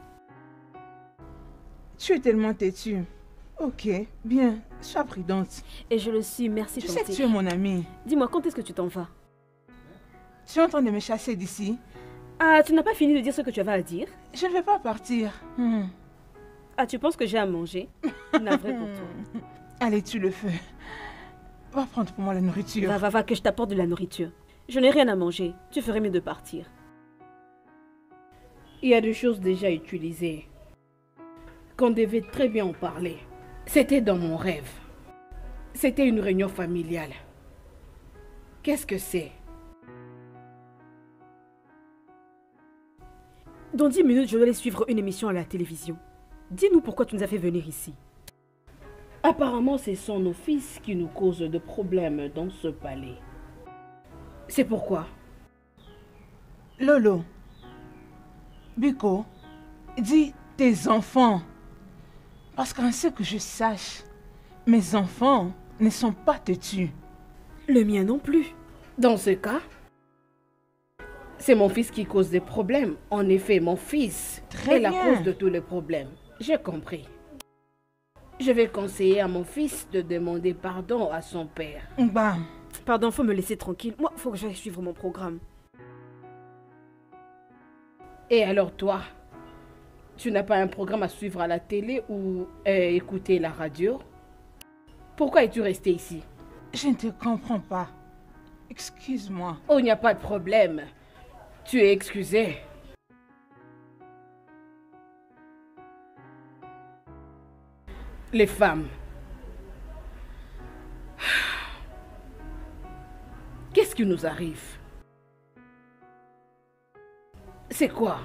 Tu es tellement têtue. Ok, bien, sois prudente. Et je le suis, merci Tu Tonti. sais que tu es mon ami. Dis-moi, quand est-ce que tu t'en vas? Tu es en train de me chasser d'ici? Ah, tu n'as pas fini de dire ce que tu avais à dire? Je ne vais pas partir. Hmm. Ah, tu penses que j'ai à manger? Navré pour toi. Allez, tue le feu. Va prendre pour moi la nourriture. Va, va, va, que je t'apporte de la nourriture. Je n'ai rien à manger. Tu ferais mieux de partir. Il y a des choses déjà utilisées. Qu'on devait très bien en parler. C'était dans mon rêve. C'était une réunion familiale. Qu'est-ce que c'est? Dans dix minutes, je dois aller suivre une émission à la télévision. Dis-nous pourquoi tu nous as fait venir ici. Apparemment, c'est son office qui nous cause de problèmes dans ce palais. C'est pourquoi? Lolo, Biko, dis tes enfants. Parce qu'en ce que je sache, mes enfants ne sont pas têtus. Le mien non plus. Dans ce cas, c'est mon fils qui cause des problèmes. En effet, mon fils Très est la bien. cause de tous les problèmes. J'ai compris. Je vais conseiller à mon fils de demander pardon à son père. Bam. Pardon, faut me laisser tranquille. Moi, faut que j'aille suivre mon programme. Et alors toi, tu n'as pas un programme à suivre à la télé ou euh, écouter la radio? Pourquoi es-tu resté ici? Je ne te comprends pas. Excuse-moi. Oh, il n'y a pas de problème. Tu es excusé. Les femmes. Qu'est-ce qui nous arrive? C'est quoi?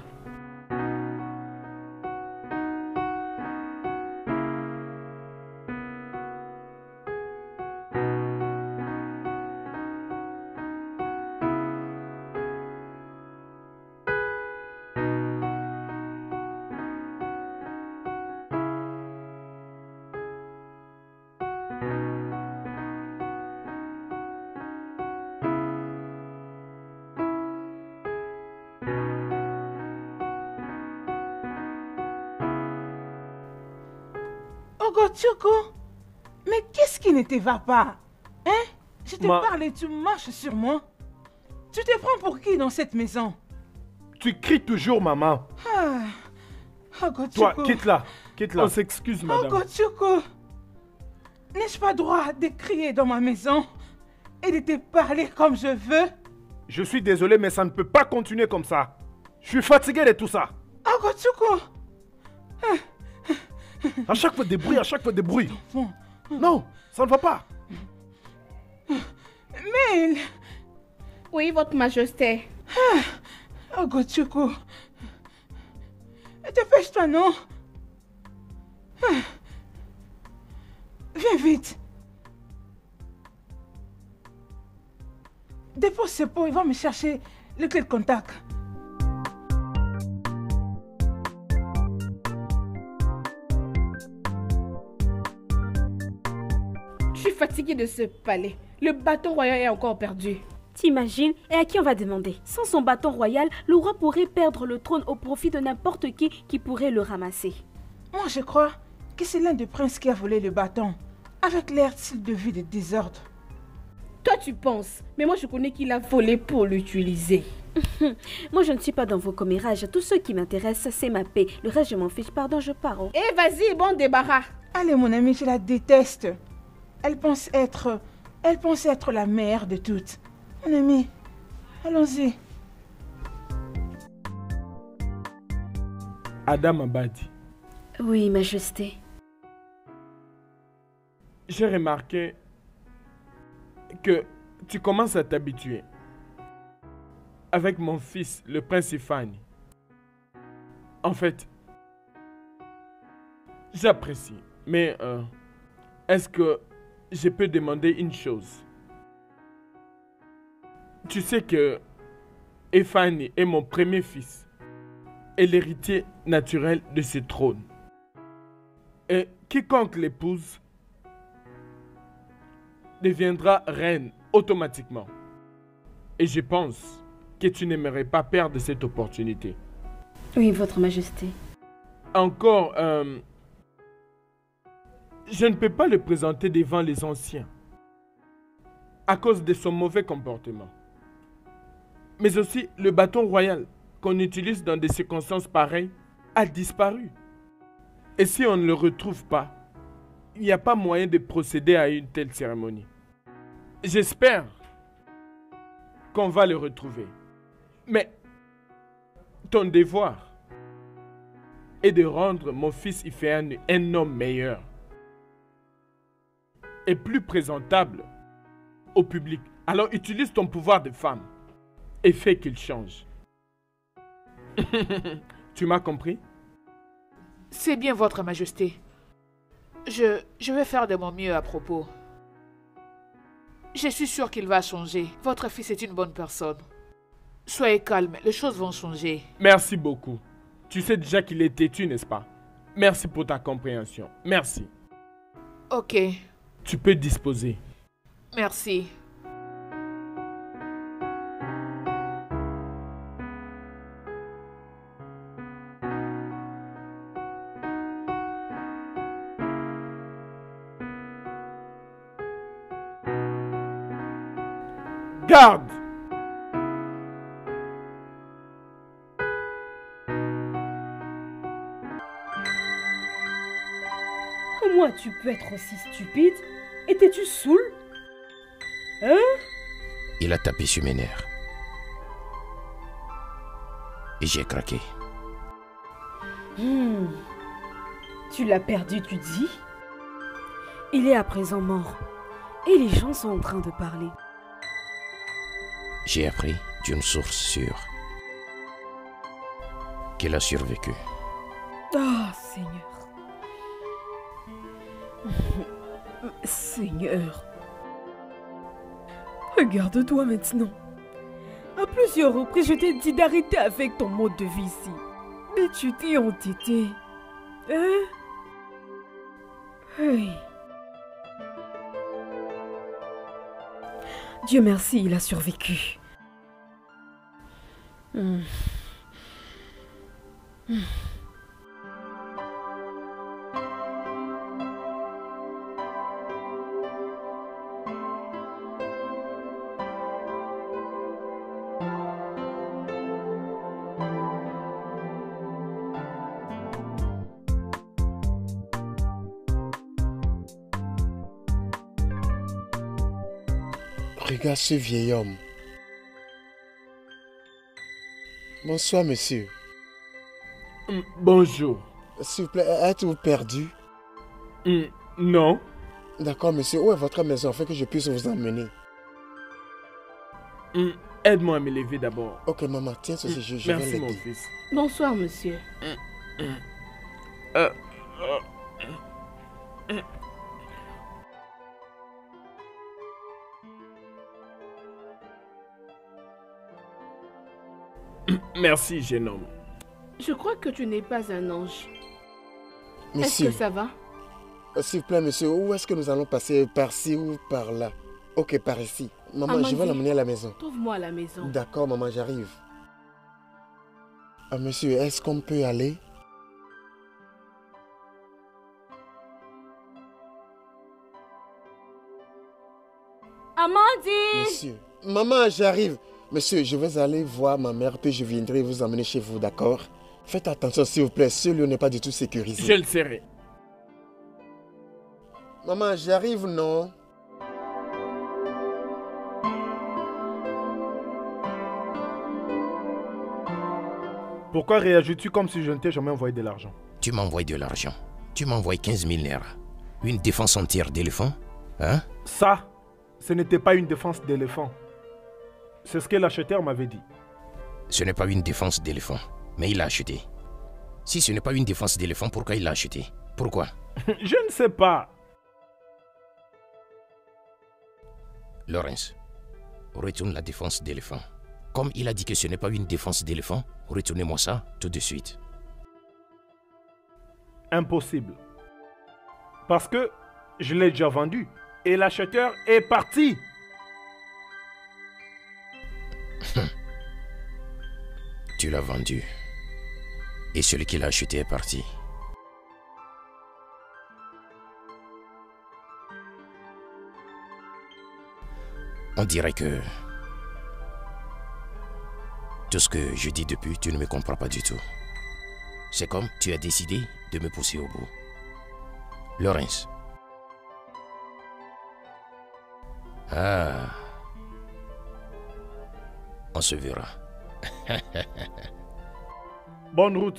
Ogochoko, mais qu'est-ce qui ne te va pas? Hein? Je te Ma- parle et tu marches sur moi. Tu te prends pour qui dans cette maison? Tu cries toujours, maman. Ah. Toi, Ogochoko. quitte-la. Quitte-la. On s'excuse, madame. Ogochoko. N'ai-je pas droit de crier dans ma maison et de te parler comme je veux? Je suis désolé, mais ça ne peut pas continuer comme ça. Je suis fatigué de tout ça. Ogochoko. À chaque fois des bruits, à chaque fois des bruits. Bon. Non, ça ne va pas. Mais... Oui, votre majesté. Ogochoko. Dépêche-toi, non? Viens vite. dépose ce pot, il va me chercher le clé de contact. Je suis fatiguée de ce palais. Le bâton royal est encore perdu. T'imagines? Et à qui on va demander? Sans son bâton royal, le roi pourrait perdre le trône au profit de n'importe qui qui pourrait le ramasser. Moi, je crois que c'est l'un des princes qui a volé le bâton, avec l'air de vie de désordre. Toi, tu penses, mais moi, je connais qu'il a volé pour l'utiliser. Moi, je ne suis pas dans vos commérages. Tout ce qui m'intéresse, c'est ma paix. Le reste, je m'en fiche. Pardon, je pars. Oh. Eh, vas-y, bon débarras. Allez, mon amie, je la déteste. Elle pense être... Elle pense être la meilleure de toutes. Mon ami, allons-y. Adam Abadi, Oui, Majesté. j'ai remarqué que tu commences à t'habituer. Avec mon fils, le prince Ifani. En fait, j'apprécie. Mais euh, est-ce que je peux demander une chose? Tu sais que Ifani est mon premier fils et l'héritier naturel de ce trône. Et quiconque l'épouse deviendra reine automatiquement. Et je pense que tu n'aimerais pas perdre cette opportunité. Oui, Votre Majesté. Encore, euh, je ne peux pas le présenter devant les anciens à cause de son mauvais comportement. Mais aussi, le bâton royal qu'on utilise dans des circonstances pareilles a disparu. Et si on ne le retrouve pas, il n'y a pas moyen de procéder à une telle cérémonie. J'espère qu'on va le retrouver. Mais ton devoir est de rendre mon fils Ifeanyi un homme meilleur et plus présentable au public. Alors utilise ton pouvoir de femme et fais qu'il change. Tu m'as compris? C'est bien, Votre Majesté. Je, je vais faire de mon mieux à propos. Je suis sûre qu'il va changer. Votre fils est une bonne personne. Soyez calme, les choses vont changer. Merci beaucoup. Tu sais déjà qu'il est têtu, n'est-ce pas? Merci pour ta compréhension. Merci. Ok, Tu peux disposer. merci. Garde! Comment tu peux être aussi stupide? Étais-tu saoul? Hein? Il a tapé sur mes nerfs. Et j'ai craqué. Hmm. Tu l'as perdu, tu dis? Il est à présent mort. Et les gens sont en train de parler. J'ai appris d'une source sûre qu'il a survécu. Oh, Seigneur. Seigneur. Regarde-toi maintenant. À plusieurs reprises, je t'ai dit d'arrêter avec ton mode de vie ici. Mais tu t'es entêté. Hein? Oui. Dieu merci, il a survécu. Hmm. Hmm. Regarde ce vieil homme. Bonsoir, monsieur. Mm, Bonjour. S'il vous plaît, êtes-vous perdu? Mm, Non. D'accord, monsieur. Où est votre maison afin que je puisse vous emmener? Mm, Aide-moi à me lever d'abord. Ok, maman, tiens ceci, je, je vais Merci mon l'aider. fils. Bonsoir, monsieur. Euh, euh, Merci, jeune homme. Je crois que tu n'es pas un ange. Est-ce Monsieur, que ça va? euh, s'il vous plaît, monsieur, où est-ce que nous allons passer? Par-ci ou par là? Ok, par ici. Maman, je Amandine, vais l'amener à la maison. trouve-moi à la maison. D'accord, maman, j'arrive. Ah, monsieur, est-ce qu'on peut aller? Amandine! Monsieur, maman, j'arrive. Monsieur, je vais aller voir ma mère, puis je viendrai vous emmener chez vous, d'accord? Faites attention, s'il vous plaît, ce lieu n'est pas du tout sécurisé. Je le serai. Maman, j'arrive, non? Pourquoi réagis-tu comme si je ne t'ai jamais envoyé de l'argent? Tu m'envoies de l'argent. Tu m'envoies quinze mille naira. Une défense entière d'éléphant? Hein? Ça, ce n'était pas une défense d'éléphant. C'est ce que l'acheteur m'avait dit. Ce n'est pas une défense d'éléphant, mais il l'a acheté. Si ce n'est pas une défense d'éléphant, pourquoi il l'a acheté? Pourquoi? Je ne sais pas. Lawrence, retourne la défense d'éléphant. Comme il a dit que ce n'est pas une défense d'éléphant, retournez-moi ça tout de suite. Impossible. Parce que je l'ai déjà vendu. Et l'acheteur est parti. Tu l'as vendu. Et celui qui l'a acheté est parti. On dirait que... tout ce que je dis depuis, tu ne me comprends pas du tout. C'est comme tu as décidé de me pousser au bout. Lawrence. Ah. On se verra. Bonne route.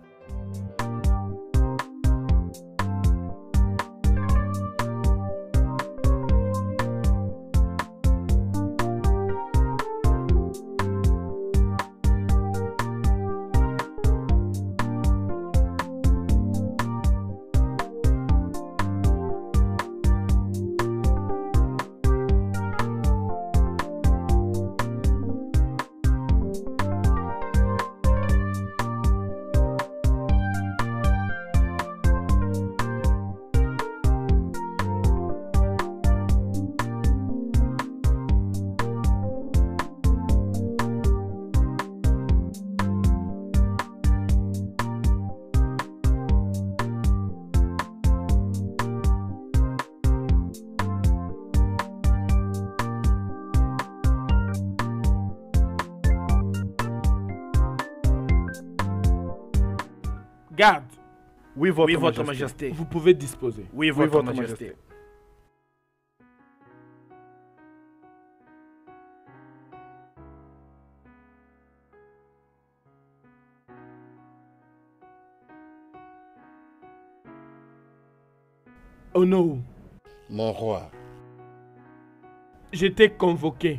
Garde. Oui, votre, Oui, votre majesté. majesté. Vous pouvez disposer. Oui, votre, votre majesté. majesté. Oh non, Mon roi, j'étais convoqué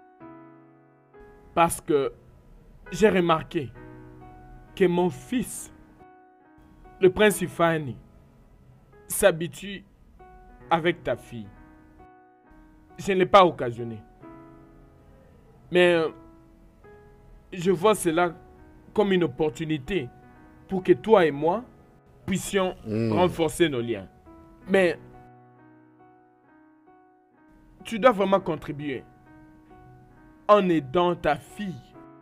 parce que j'ai remarqué que mon fils, le prince Ifani, s'habitue avec ta fille. Je ne l'ai pas occasionné. Mais euh, je vois cela comme une opportunité pour que toi et moi puissions Mm. renforcer nos liens. Mais tu dois vraiment contribuer en aidant ta fille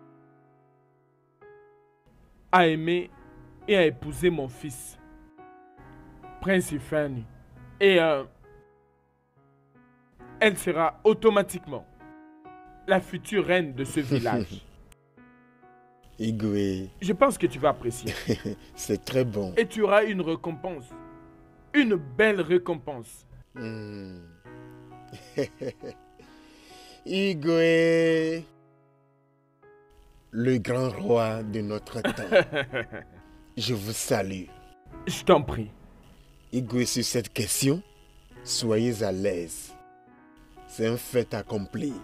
à aimer et à épouser mon fils, Prince Ifani. Et euh, elle sera automatiquement la future reine de ce village. Igwe, Je pense que tu vas apprécier. c'est très bon. Et tu auras une récompense. Une belle récompense. Hmm. Igwe, le grand roi de notre temps, je vous salue. Je t'en prie. Igwe, sur cette question, soyez à l'aise. C'est un fait accompli.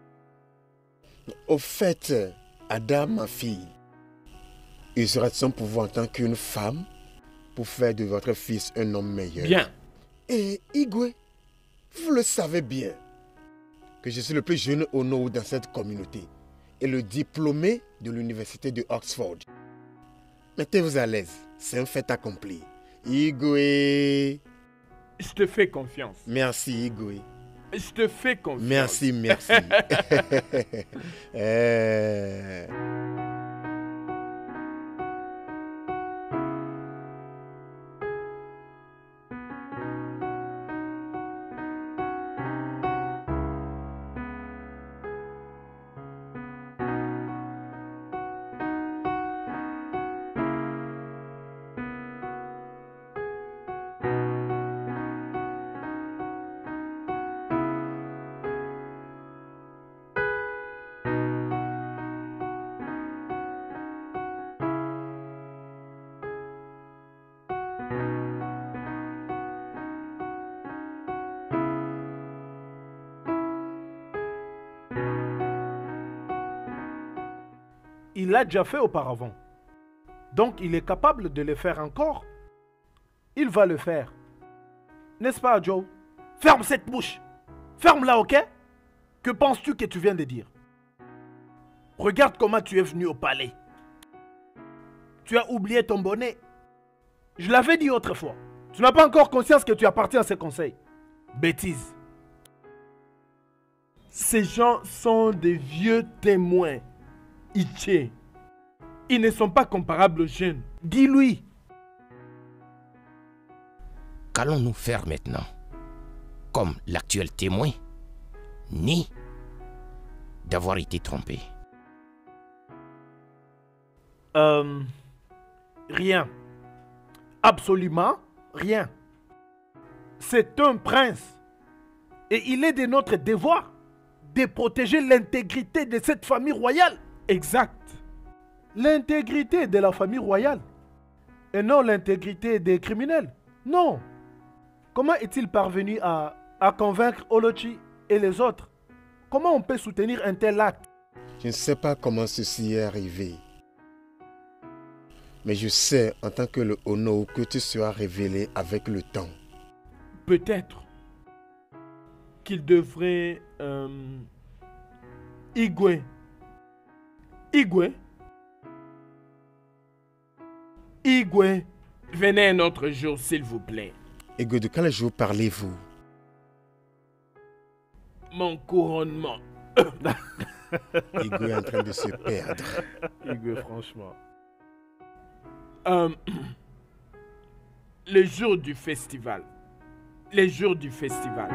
Au fait, Ada, ma fille, usera de son pouvoir en tant qu'une femme pour faire de votre fils un homme meilleur. Bien. Et Igwe, vous le savez bien, que je suis le plus jeune Onou dans cette communauté. et le diplômé de l'université de Oxford. Mettez-vous à l'aise, c'est un fait accompli. Igwe. Je te fais confiance. Merci, Igwe. Je te fais confiance. Merci, merci. euh... Il l'a déjà fait auparavant. Donc il est capable de le faire encore. Il va le faire. N'est-ce pas, Joe? Ferme cette bouche. Ferme-la, ok? Que penses-tu que tu viens de dire? Regarde comment tu es venu au palais. Tu as oublié ton bonnet. Je l'avais dit autrefois. Tu n'as pas encore conscience que tu appartiens à ces conseils. Bêtise. Ces gens sont des vieux témoins. Iché. Ils ne sont pas comparables aux jeunes. Dis-lui. Qu'allons-nous faire maintenant? Comme l'actuel témoin, ni d'avoir été trompé. Euh, rien. Absolument rien. C'est un prince. Et il est de notre devoir de protéger l'intégrité de cette famille royale. Exact. L'intégrité de la famille royale. Et non l'intégrité des criminels. Non. Comment est-il parvenu à, à convaincre Olochi et les autres? Comment on peut soutenir un tel acte? Je ne sais pas comment ceci est arrivé. Mais je sais en tant que le Ono que tu seras révélé avec le temps. Peut-être qu'il devrait... Euh, Igwe. Igwe. Igwe. Venez un autre jour, s'il vous plaît. Igwe, de quel jour parlez-vous? Mon couronnement. Igwe est en train de se perdre. Igwe, franchement. Euh, les jours du festival. Les jours du festival.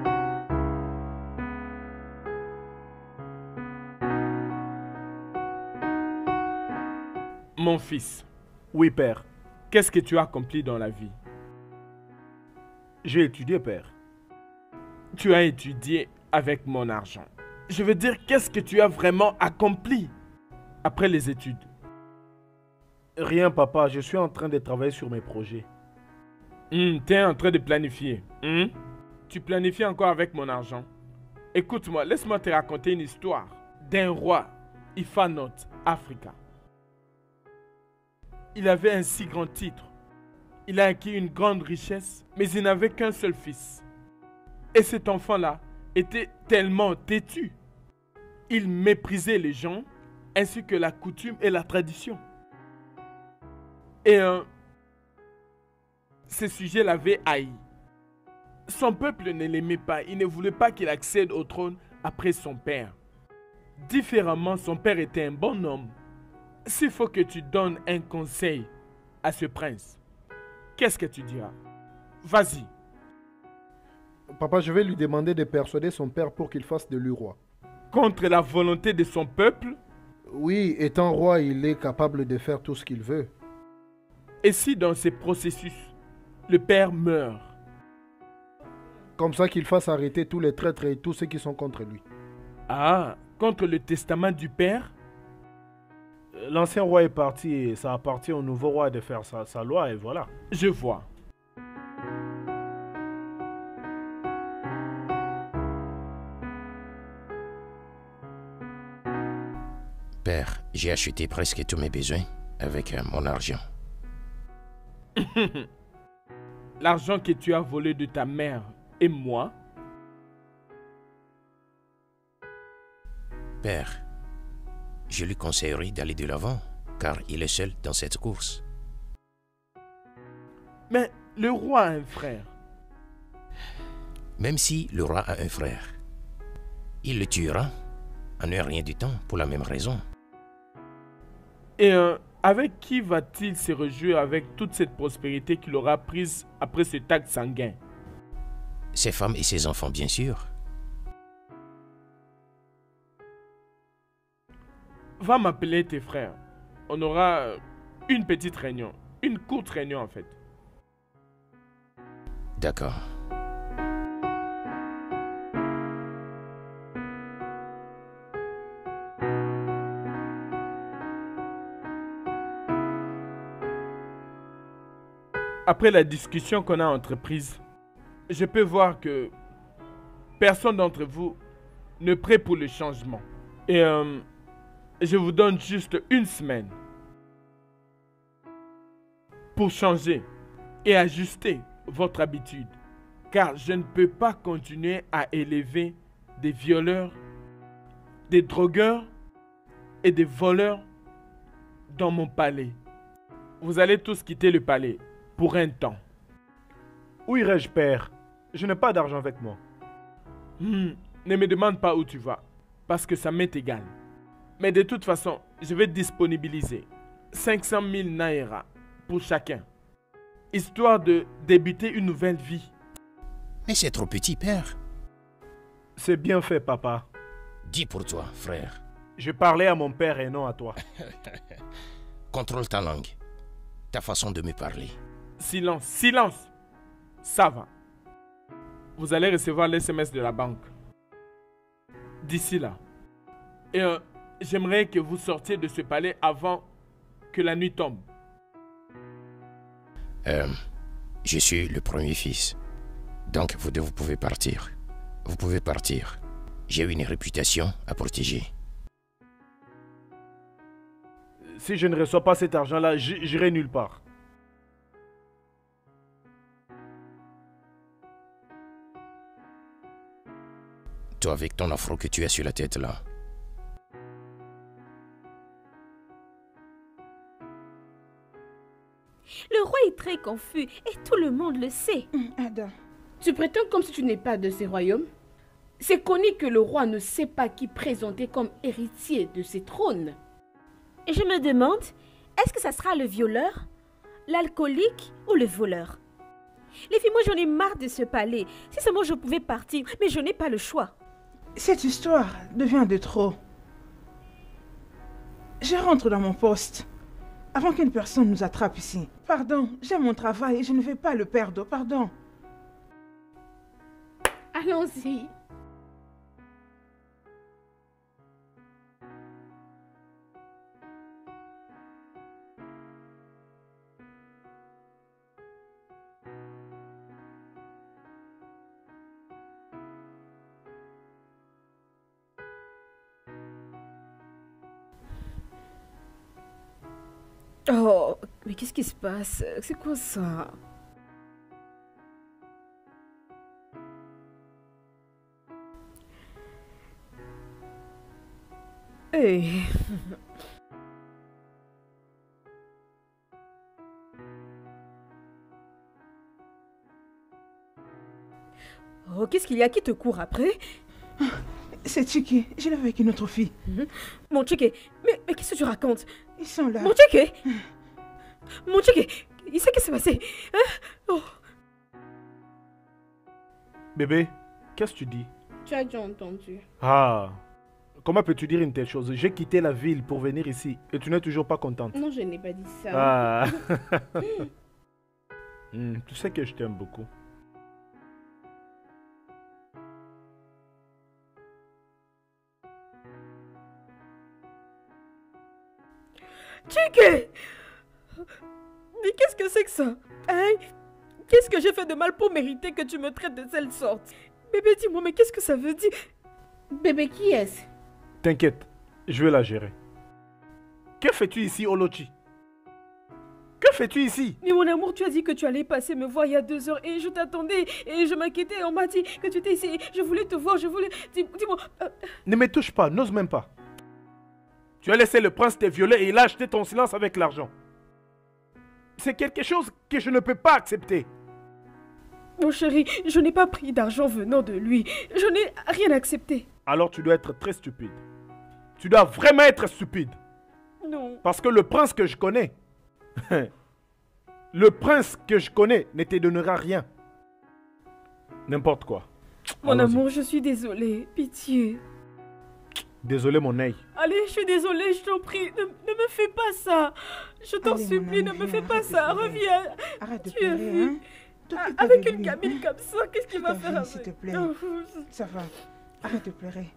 Mon fils. Oui, père. Qu'est-ce que tu as accompli dans la vie? J'ai étudié, père. Tu as étudié avec mon argent. Je veux dire, qu'est-ce que tu as vraiment accompli après les études? Rien, papa. Je suis en train de travailler sur mes projets. Mmh, tu es en train de planifier. Mmh? Tu planifies encore avec mon argent. Écoute-moi, laisse-moi te raconter une histoire d'un roi, Ifanot, Africa. Il avait un si grand titre. Il a acquis une grande richesse, mais il n'avait qu'un seul fils. Et cet enfant-là était tellement têtu. Il méprisait les gens, ainsi que la coutume et la tradition. Et euh, ce sujet l'avait haï. Son peuple ne l'aimait pas. Il ne voulait pas qu'il accède au trône après son père. Différemment, son père était un bon homme. S'il faut que tu donnes un conseil à ce prince, qu'est-ce que tu diras? Vas-y. Papa, je vais lui demander de persuader son père pour qu'il fasse de lui roi. Contre la volonté de son peuple? Oui, étant roi, il est capable de faire tout ce qu'il veut. Et si dans ce processus, le père meurt? Comme ça qu'il fasse arrêter tous les traîtres et tous ceux qui sont contre lui. Ah, contre le testament du père? L'ancien roi est parti et ça appartient au nouveau roi de faire sa, sa loi et voilà. Je vois. Père, j'ai acheté presque tous mes besoins avec euh, mon argent. L'argent que tu as volé de ta mère et moi? Père, je lui conseillerais d'aller de l'avant, car il est seul dans cette course. Mais le roi a un frère. Même si le roi a un frère, il le tuera en un rien du temps pour la même raison. Et euh, avec qui va-t-il se réjouir avec toute cette prospérité qu'il aura prise après cet acte sanguin? Ses femmes et ses enfants, bien sûr. Va m'appeler tes frères. On aura euh, une petite réunion. Une courte réunion en fait. D'accord. Après la discussion qu'on a entreprise, je peux voir que personne d'entre vous n'est prêt pour le changement. Et euh, je vous donne juste une semaine pour changer et ajuster votre habitude. Car je ne peux pas continuer à élever des violeurs, des drogueurs et des voleurs dans mon palais. Vous allez tous quitter le palais pour un temps. Où irai-je, père? Je n'ai pas d'argent avec moi. Hmm, ne me demande pas où tu vas, parce que ça m'est égal. Mais de toute façon, je vais disponibiliser cinq cent mille naira pour chacun, histoire de débuter une nouvelle vie. Mais c'est trop petit, père. C'est bien fait, papa. Dis pour toi, frère. Je parlais à mon père et non à toi. Contrôle ta langue, ta façon de me parler. Silence, silence. Ça va. Vous allez recevoir l'S M S de la banque d'ici là. Et euh, j'aimerais que vous sortiez de ce palais avant que la nuit tombe. Euh, je suis le premier fils. Donc vous deux, vous pouvez partir. Vous pouvez partir. J'ai une réputation à protéger. Si je ne reçois pas cet argent-là, j'irai nulle part. Toi, avec ton afro que tu as sur la tête là. Le roi est très confus et tout le monde le sait. Hum, Ada. Tu prétends comme si tu n'es pas de ces royaumes? C'est connu que le roi ne sait pas qui présenter comme héritier de ses trônes. Et je me demande, est-ce que ça sera le violeur, l'alcoolique ou le voleur? Les filles, moi j'en ai marre de ce palais. Si seulement je pouvais partir, mais je n'ai pas le choix. Cette histoire devient de trop. Je rentre dans mon poste avant qu'une personne nous attrape ici. Pardon, j'aime mon travail et je ne vais pas le perdre, pardon. Allons-y. Oh, mais qu'est-ce qui se passe? C'est quoi ça? Hey. Oh, qu'est-ce qu'il y a qui te court après? C'est Chiki, je l'ai vu avec une autre fille. Mm-hmm. Mon Chiki, mais, mais qu'est-ce que tu racontes? Ils sont là. Mon Chiki, Mon Chiki, il sait qu'est-ce qui s'est passé, hein? Oh. Bébé, qu'est-ce que tu dis? Tu as déjà entendu. Ah, comment peux-tu dire une telle chose? J'ai quitté la ville pour venir ici et tu n'es toujours pas contente. Non, je n'ai pas dit ça. Ah. mm, tu sais que je t'aime beaucoup. Chiki! Mais qu'est-ce que c'est que ça? Hein? Qu'est-ce que j'ai fait de mal pour mériter que tu me traites de telle sorte? Bébé, dis-moi, mais qu'est-ce que ça veut dire? Bébé, qui est-ce? T'inquiète, je vais la gérer. Que fais-tu ici, Olochi? Que fais-tu ici? Mais mon amour, tu as dit que tu allais passer me voir il y a deux heures et je t'attendais et je m'inquiétais. On m'a dit que tu étais ici. Je voulais te voir, je voulais... Dis-moi... Euh... Ne me touche pas, n'ose même pas. Tu as laissé le prince te violer et il a acheté ton silence avec l'argent. C'est quelque chose que je ne peux pas accepter. Mon chéri, je n'ai pas pris d'argent venant de lui. Je n'ai rien accepté. Alors tu dois être très stupide. Tu dois vraiment être stupide. Non. Parce que le prince que je connais, le prince que je connais ne te donnera rien. N'importe quoi. Mon amour, je suis désolée. Pitié. Désolé mon œil. Allez, je suis désolée, je t'en prie. Ne, ne me fais pas ça. Je t'en Allez, supplie, ne mon me ami, fais pas arrête de ça. pleurer. Reviens. Arrête de Tu as pleurer, vu hein. T'occupe Ah, Avec de une lui. gamine comme ça, qu'est-ce qu'il va T'as faire vu, avec s'il te plaît. Oh, Ça va. Arrête de pleurer.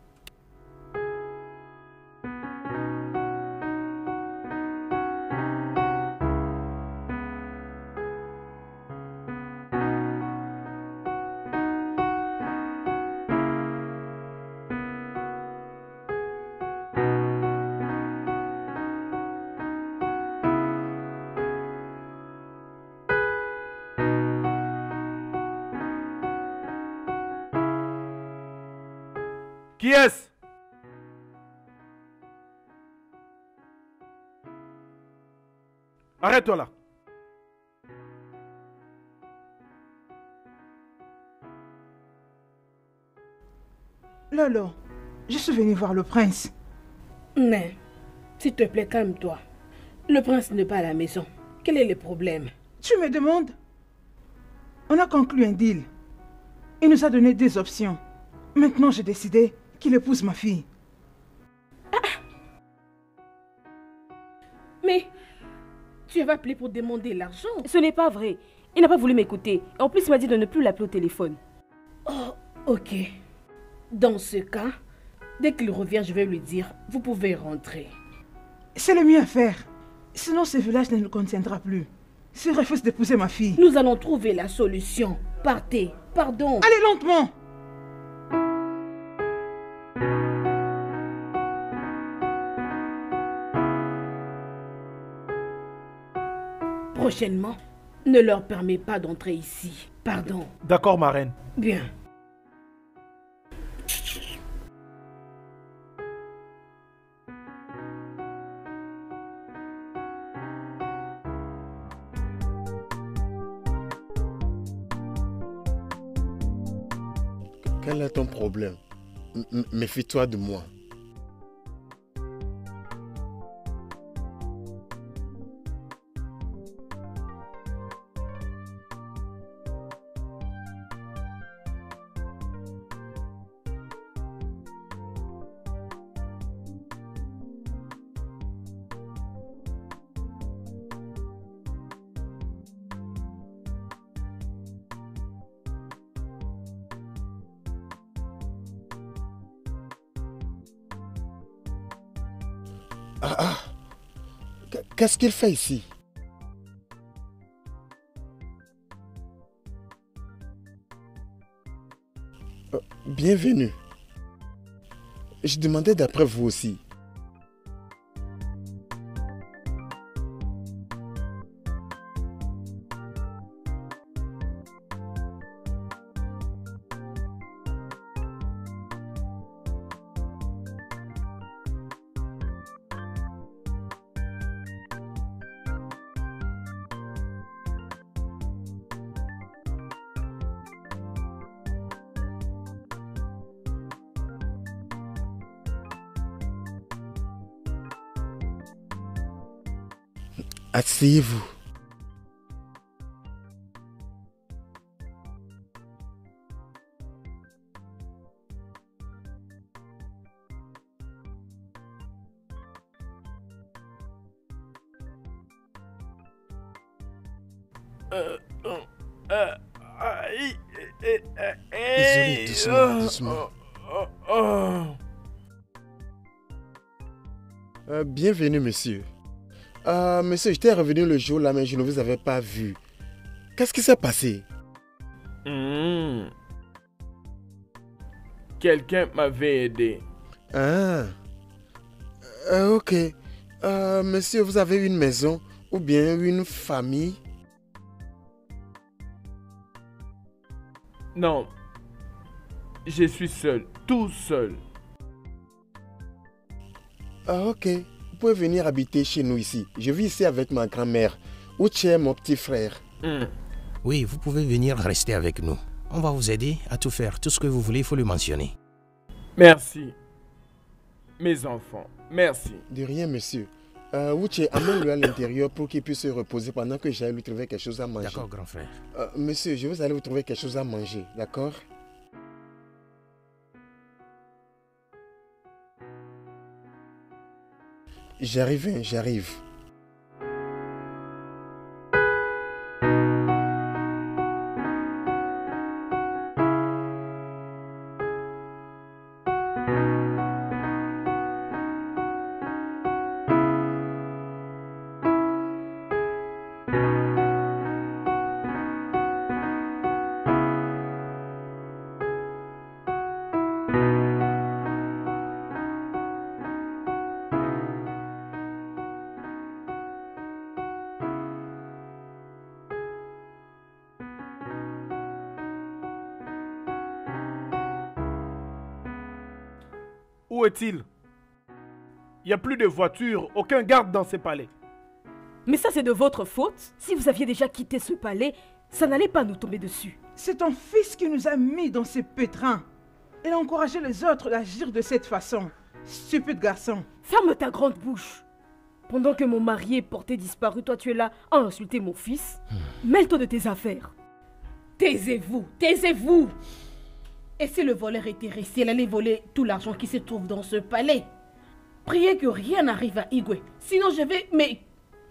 Qui est-ce? Arrête-toi là. Lolo, je suis venue voir le prince. Mais, s'il te plaît, calme-toi. Le prince n'est pas à la maison. Quel est le problème? Tu me demandes? On a conclu un deal. Il nous a donné des options. Maintenant, j'ai décidé qu'il épouse ma fille. Mais, tu avais appelé pour demander l'argent. Ce n'est pas vrai. Il n'a pas voulu m'écouter. En plus, il m'a dit de ne plus l'appeler au téléphone. Oh, ok. Dans ce cas, dès qu'il revient, je vais lui dire, vous pouvez rentrer. C'est le mieux à faire. Sinon, ce village ne nous contiendra plus. S'il refuse d'épouser ma fille... Nous allons trouver la solution. Partez. Pardon. Allez lentement. Prochainement, ne leur permets pas d'entrer ici. Pardon. D'accord, ma reine. Bien. Quel est ton problème? M- Méfie-toi de moi. Ah ah! Qu'est-ce qu'il fait ici? Euh, bienvenue. Je demandais d'après vous aussi. Asseyez-vous. Euh, euh, euh, aïe, euh, euh, Désolé, euh, doucement, euh, doucement. euh, euh. Euh, bienvenue, monsieur. Euh, monsieur, j'étais revenu le jour là, mais je ne vous avais pas vu. Qu'est-ce qui s'est passé? Hmm. Quelqu'un m'avait aidé. Ah. Euh, ok. Euh, monsieur, vous avez une maison ou bien une famille? Non. Je suis seul, tout seul. Ah, ok. Vous pouvez venir habiter chez nous ici. Je vis ici avec ma grand-mère. Uche est mon petit frère. Mm. Oui, vous pouvez venir rester avec nous. On va vous aider à tout faire. Tout ce que vous voulez, il faut le mentionner. Merci. Mes enfants, merci. De rien, monsieur. Euh, Uche, amène-le à l'intérieur pour qu'il puisse se reposer pendant que j'aille lui trouver quelque chose à manger. D'accord, grand frère. Euh, monsieur, je vais aller vous trouver quelque chose à manger, d'accord? J'arrive, hein, j'arrive. Où est-il? Il n'y a plus de voiture, aucun garde dans ces palais. Mais ça, c'est de votre faute. Si vous aviez déjà quitté ce palais, ça n'allait pas nous tomber dessus. C'est ton fils qui nous a mis dans ces pétrins. Il a encouragé les autres à agir de cette façon. Stupide garçon. Ferme ta grande bouche. Pendant que mon mari est porté disparu, toi tu es là à insulter mon fils. Mêle-toi de tes affaires. Taisez-vous, taisez-vous. Et si le voleur était resté, elle allait voler tout l'argent qui se trouve dans ce palais. Priez que rien n'arrive à Igwe. Sinon je vais... Mais...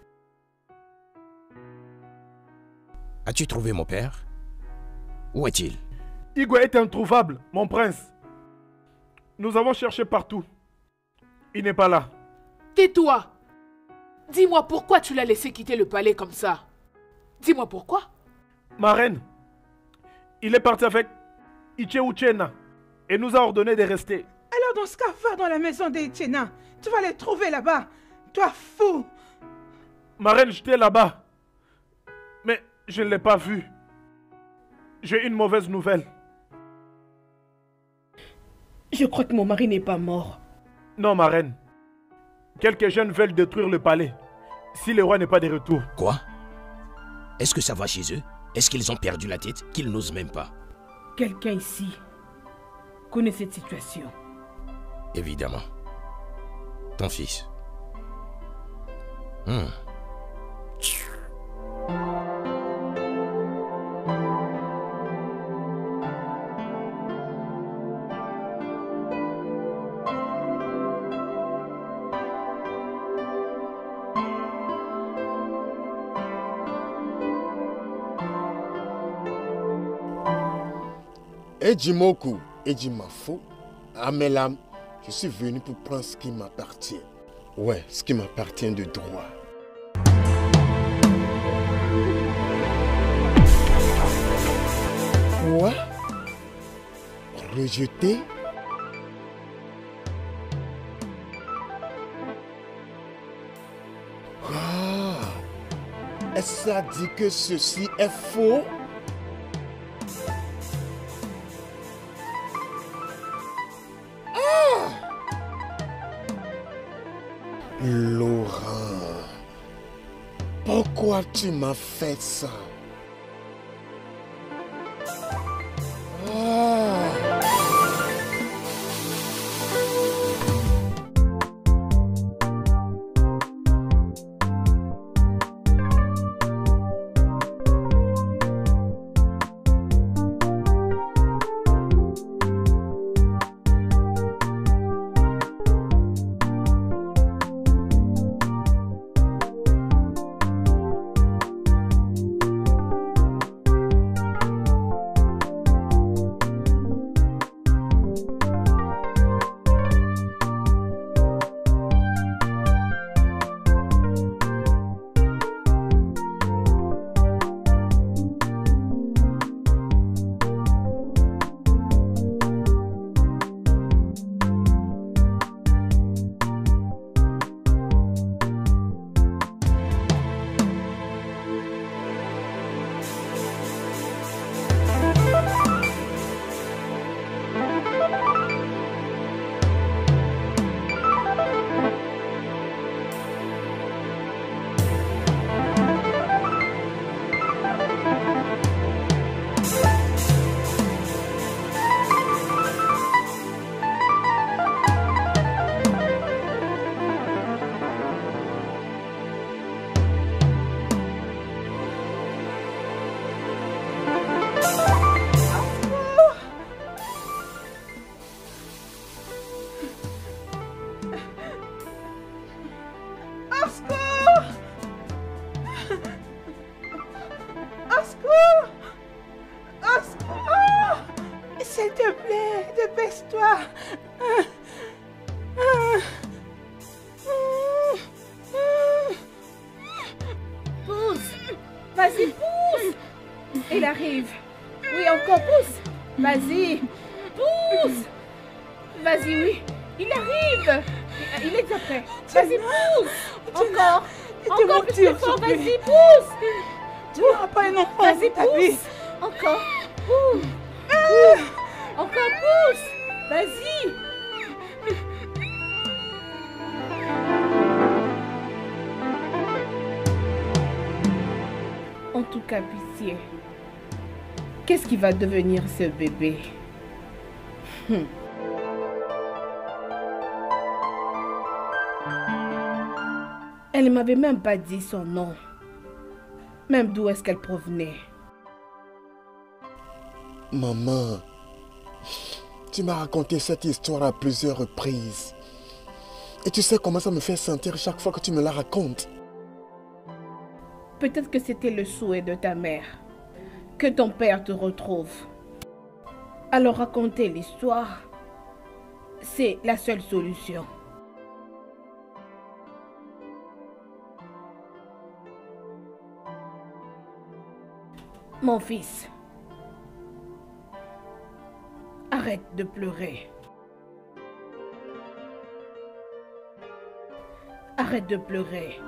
As-tu trouvé mon père? Où est-il? Igwe est introuvable, mon prince. Nous avons cherché partout. Il n'est pas là. Tais-toi. Dis-moi pourquoi tu l'as laissé quitter le palais comme ça. Dis-moi pourquoi. Ma reine, il est parti avec Iche Uchena et nous a ordonné de rester. Alors dans ce cas, va dans la maison d'Etiena. Tu vas les trouver là-bas. Toi fou. Ma reine, j'étais là-bas. Mais je ne l'ai pas vu. J'ai une mauvaise nouvelle. Je crois que mon mari n'est pas mort. Non, ma reine. Quelques jeunes veulent détruire le palais. Si le roi n'est pas de retour. Quoi? Est-ce que ça va chez eux? Est-ce qu'ils ont perdu la tête, qu'ils n'osent même pas? Quelqu'un ici connaît cette situation. Évidemment. Ton fils. Hmm. Ejimoku, Ejimafo, Amelam, je suis venu pour prendre ce qui m'appartient. Ouais, ce qui m'appartient de droit. Quoi? Rejeter? Ah! Est-ce que ça dit que ceci est faux? Laurent, pourquoi tu m'as fait ça? Ah. Au secours! Au secours! Au secours! S'il te plaît, dépêche-toi. Pousse. Vas-y, pousse. Il arrive. Oui, encore pousse. Vas-y. Pousse. Vas-y, oui. Il arrive. Il est déjà prêt. Vas-y, pousse. Encore. Encore plus fort. Vas-y, pousse. Tu n'auras pas un enfant. Vas-y, pousse. Encore. Pousse. Pousse. Encore pousse. Vas-y. En tout cas, pitié. Qu'est-ce qui va devenir ce bébé? Hum. Elle ne m'avait même pas dit son nom. Même d'où est-ce qu'elle provenait. Maman, tu m'as raconté cette histoire à plusieurs reprises. Et tu sais comment ça me fait sentir chaque fois que tu me la racontes. Peut-être que c'était le souhait de ta mère. Que ton père te retrouve. Alors raconter l'histoire, c'est la seule solution. Mon fils, arrête de pleurer. Arrête de pleurer.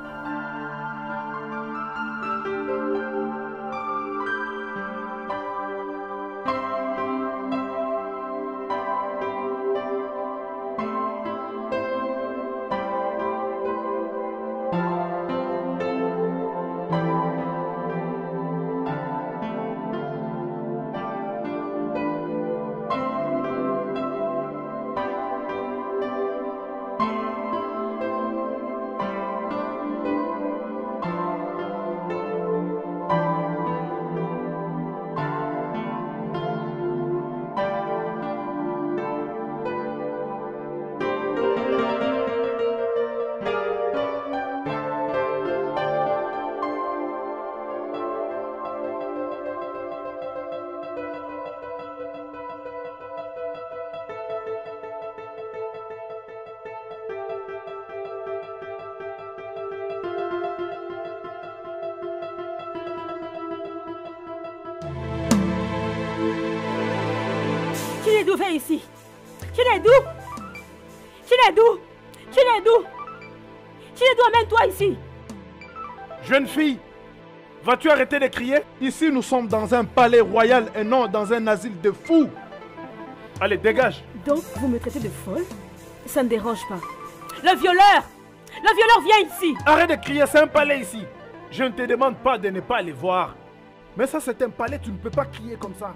Chinedu, viens ici. Chinedu. Chinedu. Chinedu. Chinedu, amène-toi ici. Jeune fille, vas-tu arrêter de crier? Ici, nous sommes dans un palais royal et non dans un asile de fous. Allez, dégage. Donc, vous me traitez de folle? Ça ne dérange pas. Le violeur! Le violeur vient ici! Arrête de crier, c'est un palais ici. Je ne te demande pas de ne pas aller voir. Mais ça, c'est un palais, tu ne peux pas crier comme ça.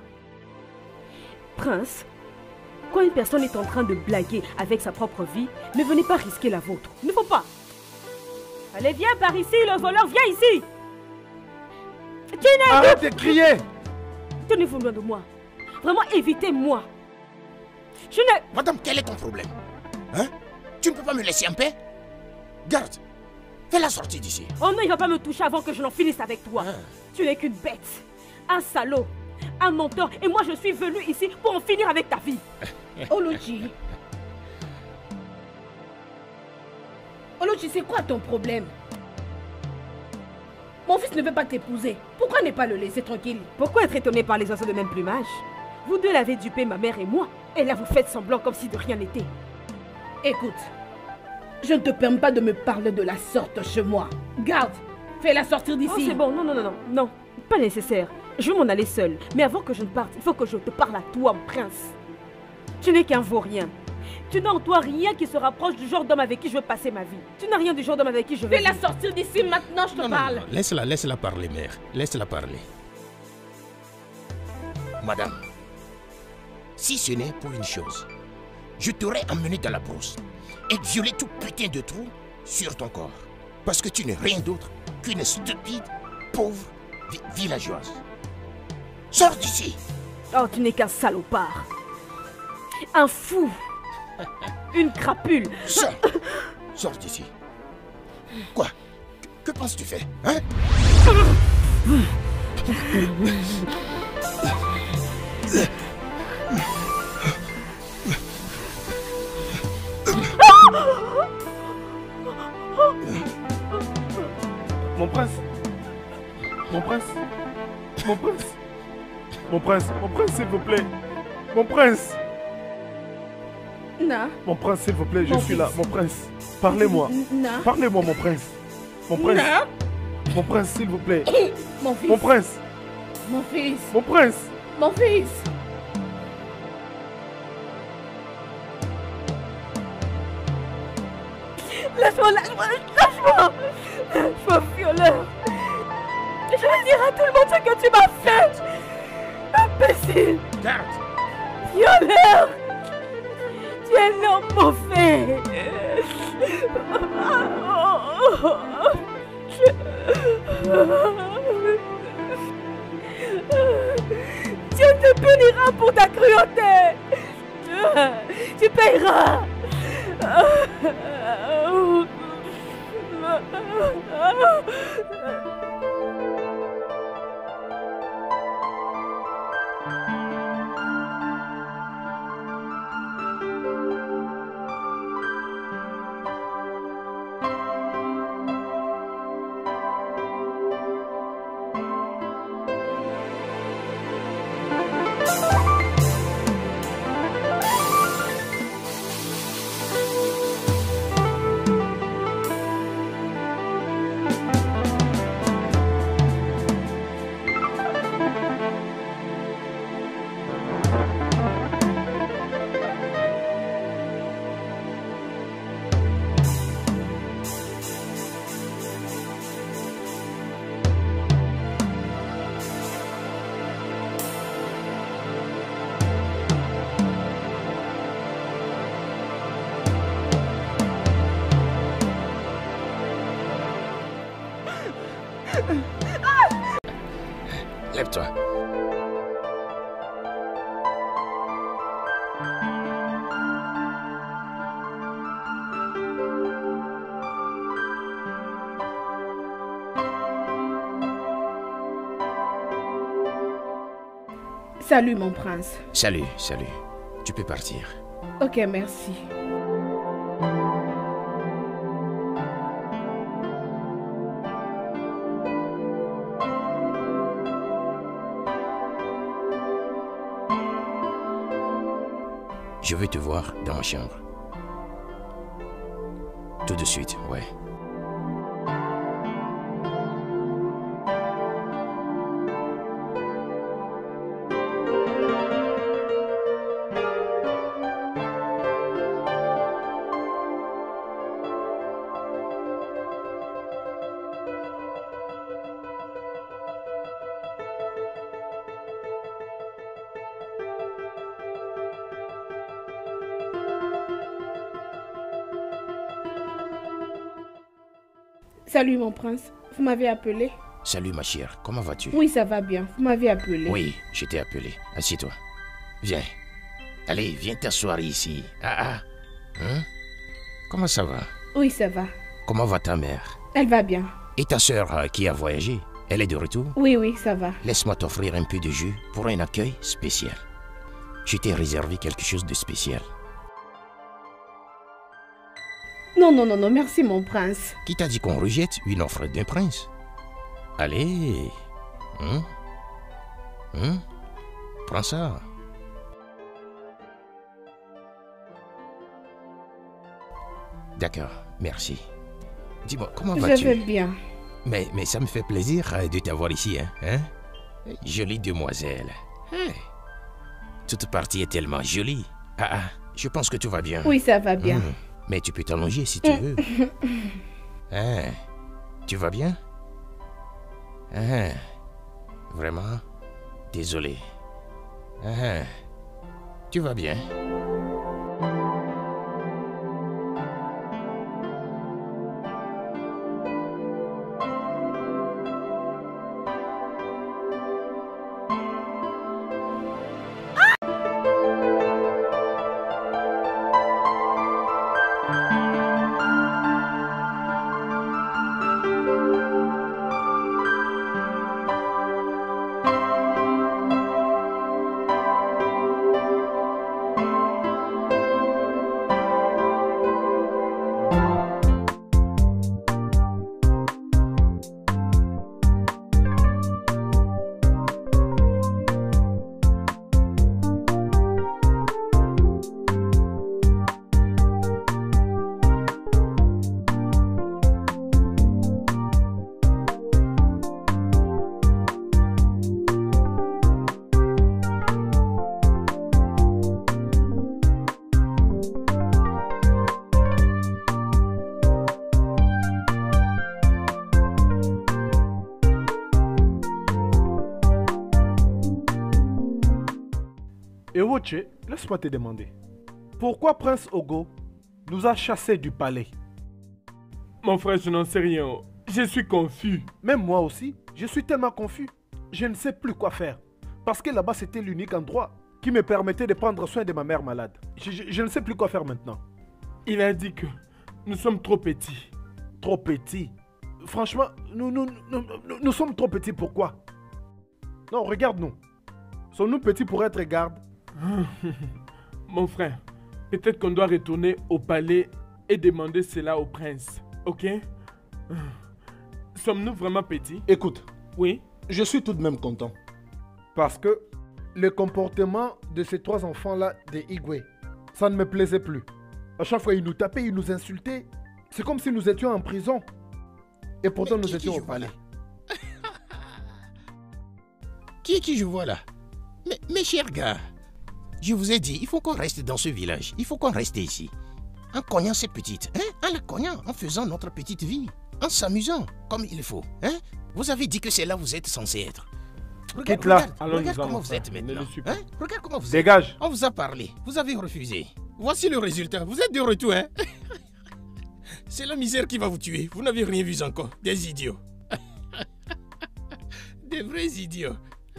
Prince, quand une personne est en train de blaguer avec sa propre vie, ne venez pas risquer la vôtre. Il ne faut pas. Allez, viens par ici, le voleur, viens ici. Chinedu! Arrête de crier! Tenez-vous loin de moi. Vraiment, évitez-moi. Je ne... Madame, quel est ton problème? Hein? Tu ne peux pas me laisser en paix? Garde, fais-la sortir d'ici. Oh non, il ne va pas me toucher avant que je n'en finisse avec toi. Ah. Tu n'es qu'une bête, un salaud, un menteur. Et moi, je suis venu ici pour en finir avec ta vie. Oloji. Oloji, c'est quoi ton problème? Mon fils ne veut pas t'épouser. Pourquoi ne pas le laisser tranquille? Pourquoi être étonné par les oiseaux de même plumage? Vous deux l'avez dupé, ma mère et moi. Et là, vous faites semblant comme si de rien n'était. Écoute, je ne te permets pas de me parler de la sorte chez moi. Garde, fais-la sortir d'ici. Oh, c'est bon, non, non, non, non, non, pas nécessaire. Je veux m'en aller seule. Mais avant que je ne parte, il faut que je te parle à toi, mon prince. Tu n'es qu'un vaurien. Tu n'as en toi rien qui se rapproche du genre d'homme avec qui je veux passer ma vie. Tu n'as rien du genre d'homme avec qui je veux... Fais-la sortir d'ici maintenant, je te non, parle. Non, non. Laisse-la, laisse-la parler, mère. Laisse-la parler. Madame, si ce n'est pour une chose, je t'aurais emmené dans la brousse et violé tout putain de trou sur ton corps. Parce que tu n'es rien d'autre qu'une stupide, pauvre vi villageoise. Sors d'ici. Oh, tu n'es qu'un salopard. Un fou. Une crapule. Sors. Sors d'ici. Quoi? Que, que penses-tu faire? Hein? Mon prince. Mon prince. Mon prince. Mon prince. Mon prince, s'il vous plaît. Mon prince. Na. Mon prince, s'il vous plaît, je Mon suis fils. là. Mon prince. Parlez-moi. Na. Parlez-moi, mon prince. Mon prince. Na. Mon prince, s'il vous plaît. Mon fils. Mon prince. Mon fils. Mon prince. Mon fils. Lâche-moi, lâche-moi, lâche-moi. Lâche-moi, violeur. Je vais dire à tout le monde ce que tu m'as fait. Imbécile. Garde. Violeur. Tu es l'homme mauvais. Dieu te punira pour ta cruauté. Tu payeras. Lève-toi. Salut mon prince. Salut, salut. Tu peux partir. Ok, merci. Je veux te voir dans ma chambre. Tout de suite, ouais. Salut mon prince, vous m'avez appelé? Salut ma chère, comment vas-tu? Oui, ça va bien, vous m'avez appelé. Oui, je t'ai appelé. Assieds-toi. Viens. Allez, viens t'asseoir ici. Ah ah. Hein? Comment ça va? Oui, ça va. Comment va ta mère? Elle va bien. Et ta sœur euh, qui a voyagé? Elle est de retour? Oui, oui, ça va. Laisse-moi t'offrir un peu de jus pour un accueil spécial. Je t'ai réservé quelque chose de spécial. Non, non, non, non, merci mon prince. Qui t'a dit qu'on rejette une offre d'un prince? Allez. Hein? Hein? Prends ça. D'accord, merci. Dis-moi, comment vas-tu? Je vais bien. Mais, mais ça me fait plaisir euh, de t'avoir ici, hein? hein? Jolie demoiselle. Hey. Toute partie est tellement jolie. Ah ah, je pense que tout va bien. Oui, ça va bien. Mmh. Mais tu peux t'allonger si tu veux. Hein? Tu vas bien? Hein? Vraiment? Désolé. Hein? Tu vas bien? Et Woche, laisse-moi te demander. Pourquoi Prince Ogo nous a chassés du palais? Mon frère, je n'en sais rien. Je suis confus. Même moi aussi, je suis tellement confus. Je ne sais plus quoi faire. Parce que là-bas, c'était l'unique endroit qui me permettait de prendre soin de ma mère malade. Je, je, je ne sais plus quoi faire maintenant. Il a dit que nous sommes trop petits. Trop petits? Franchement, nous, nous, nous, nous, nous sommes trop petits. Pourquoi? Non, regarde-nous. Sommes-nous petits pour être gardes? Mon frère, peut-être qu'on doit retourner au palais et demander cela au prince. Ok? Sommes-nous vraiment petits? Écoute. Oui? Je suis tout de même content. Parce que le comportement de ces trois enfants-là de Igwe, ça ne me plaisait plus. À chaque fois, ils nous tapaient, ils nous insultaient. C'est comme si nous étions en prison. Et pourtant, Mais nous qui étions qui au palais. Qui est qui je vois là? Mais, mes chers gars, je vous ai dit, il faut qu'on reste dans ce village. Il faut qu'on reste ici. En cognant cette petite, hein? En la cognant, en faisant notre petite vie. En s'amusant, comme il faut. Hein? Vous avez dit que c'est là où vous êtes censé être. Regarde, Quitte là. regarde, Alors, regarde nous comment allons vous faire. êtes Ne maintenant. le suis pas. Hein? Regarde comment vous Dégage. êtes. On vous a parlé. Vous avez refusé. Voici le résultat. Vous êtes de retour, hein? C'est la misère qui va vous tuer. Vous n'avez rien vu encore. Des idiots. Des vrais idiots.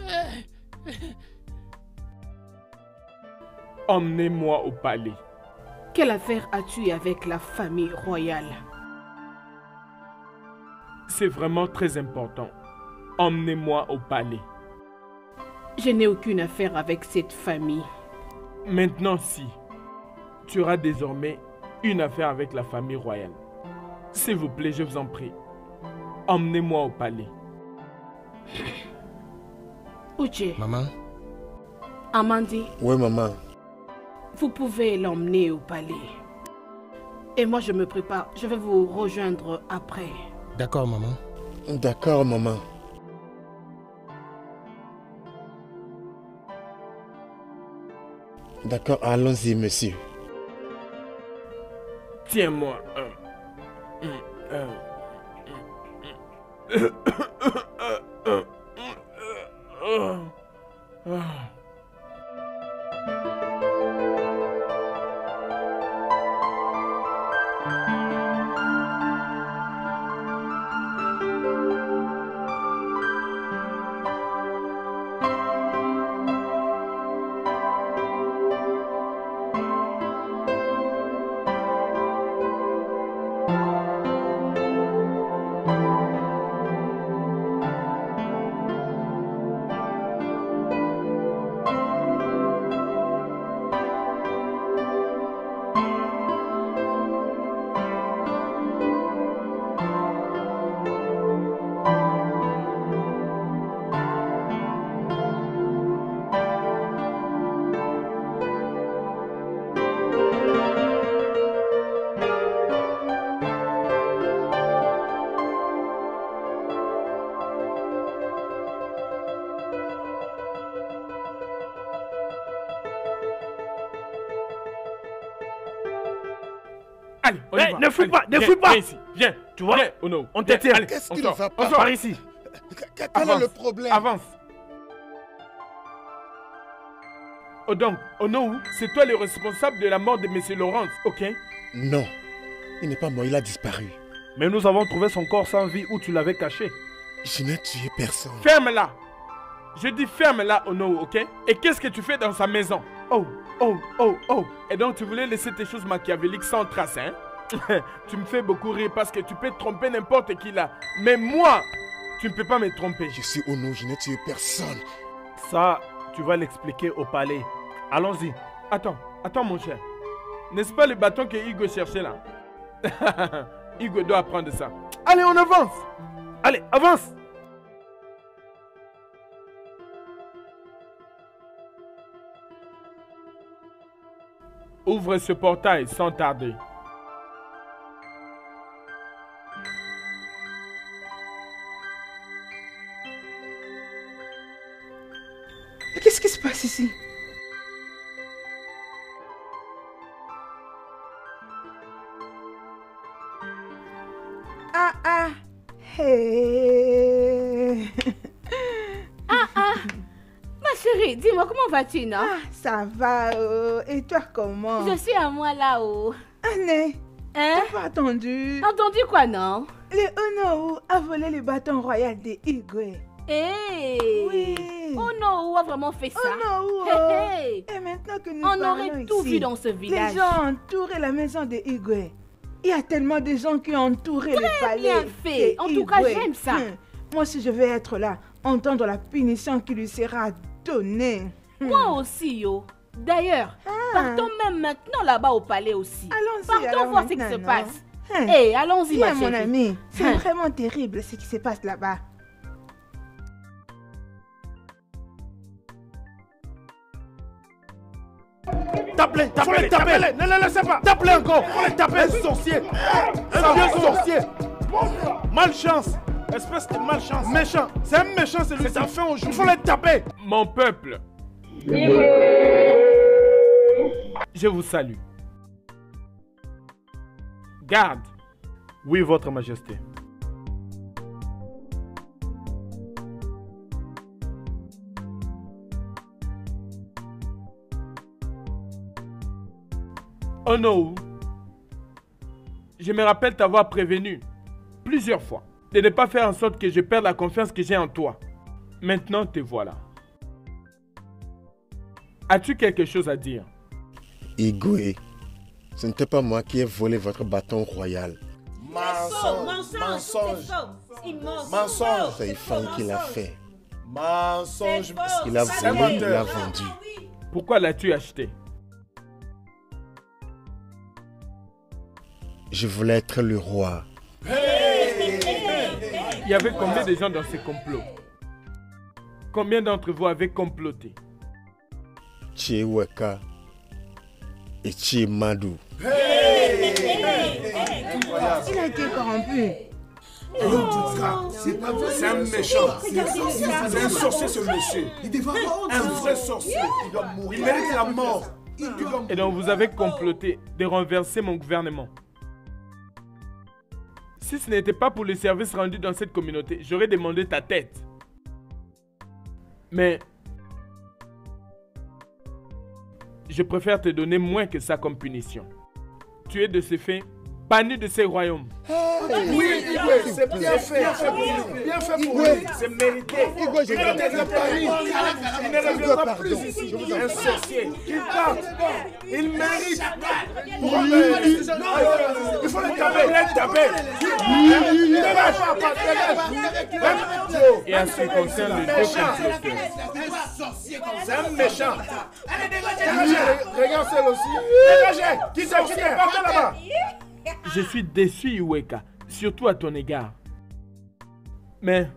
Emmenez-moi au palais. Quelle affaire as-tu avec la famille royale? C'est vraiment très important. Emmenez-moi au palais. Je n'ai aucune affaire avec cette famille. Maintenant, si. Tu auras désormais une affaire avec la famille royale. S'il vous plaît, je vous en prie. Emmenez-moi au palais. Uche, Maman? Amandi, Oui, maman. vous pouvez l'emmener au palais. Et moi, je me prépare. Je vais vous rejoindre après. D'accord, maman. D'accord, maman. D'accord, allons-y, monsieur. Tiens-moi. Euh, euh, euh, euh, euh, euh. Allez, on y Hey, va. ne fuis Allez, pas, ne viens, fuis pas. Viens ici, viens. Tu vois, Viens, Ono. on Viens, t'étire. allez, Qu'est-ce on qui sort, ne va on pas? sort. Par ici. Quel Avance, est le problème? Avance. Oh donc, Ono, c'est toi le responsable de la mort de Monsieur Laurence, ok? Non, il n'est pas mort, il a disparu. Mais nous avons trouvé son corps sans vie où tu l'avais caché. Je n'ai tué personne. Ferme-la. Je dis ferme-la, Ono, ok? Et qu'est-ce que tu fais dans sa maison? Oh, oh, oh, oh. Et donc tu voulais laisser tes choses machiavéliques sans trace, hein? Tu me fais beaucoup rire parce que tu peux tromper n'importe qui là. Mais moi, tu ne peux pas me tromper. Je suis Ono, je n'ai tué personne. Ça, tu vas l'expliquer au palais. Allons-y. Attends, attends mon cher. N'est-ce pas le bâton que Hugo cherchait là? Hugo doit apprendre ça. Allez, on avance. Allez, avance. Ouvre ce portail sans tarder. Mais qu'est-ce qui se passe ici? Ah ah. Hey. Ah ah, ma chérie, dis-moi, comment vas-tu, non? Ah, ça va. euh, Et toi, comment? Je suis à moi là-haut. Anne, Hein? t'as pas attendu? Entendu quoi, non? Le Onowu a volé le bâton royal de Igwe. Hé! Oui. Oh non, on a vraiment fait ça. Onowu, Hé, oh. hé. Et maintenant que nous On parlons aurait tout ici, vu dans ce village. les gens ont entouré la maison de Igwe. Il y a tellement de gens qui ont entouré le palais. bien fait. de En tout cas, Igwe. j'aime ça. Hum. Moi aussi, je vais être là, entendre la punition qui lui sera donnée. Hum. Moi aussi, yo. D'ailleurs, Ah. partons même maintenant là-bas au palais aussi. Allons-y, Partons alors voir ce qui se maintenant, passe. Hum. Hé, allons-y, ma Viens, mon chérie. ami. C'est Hum. vraiment terrible ce qui se passe là-bas. Tape-les, tape-les, tape-les. Ne les laissez pas. Tape-les encore. Faut les taper. Un sorcier. Un vieux sorcier. Malchance. Espèce de malchance. Méchant. C'est un méchant, c'est lui. C'est un fin aujourd'hui. Il faut les taper. Mon peuple, je vous salue. Garde. Oui, votre majesté. Oh non. Je me rappelle t'avoir prévenu plusieurs fois de ne pas faire en sorte que je perde la confiance que j'ai en toi. Maintenant, te voilà. As-tu quelque chose à dire? Igwe, ce n'était pas moi qui ai volé votre bâton royal. Mensonge, mensonge, mensonge. C'est Ifan qui l'a fait. Mensonge, Il a c'est volé, il menteur. l'a vendu. Pourquoi l'as-tu acheté? Je voulais être le roi. Il y avait combien de gens dans ce complot? Combien d'entre vous avez comploté? Chieweka et Chiemadu. Il a été corrompu. C'est un méchant. C'est un sorcier ce monsieur. Un vrai sorcier. Il doit mourir. Il mérite la mort. Et donc vous avez comploté de renverser mon gouvernement. Si ce n'était pas pour le service rendu dans cette communauté, j'aurais demandé ta tête. Mais je préfère te donner moins que ça comme punition. Tu es de ce fait banni de ces royaumes. Oui, Igwe, c'est bien fait. Bien fait pour lui. Bien fait pour lui. C'est mérité. Igwe, je Il ne reviendra pas. Il ne reviendra plus ici. Un sorcier. Qu'il parte. Il mérite. Pourquoi non, il faut le taper. Le taper. Dégage. Dégage. Et en ce qui concerne les deux comploteurs, C'est un méchant. Dégagez. Regarde celle aussi. Dégagez. Qui c'est qui est parti là-bas? je suis déçu, Iweka, surtout à ton égard. Mais,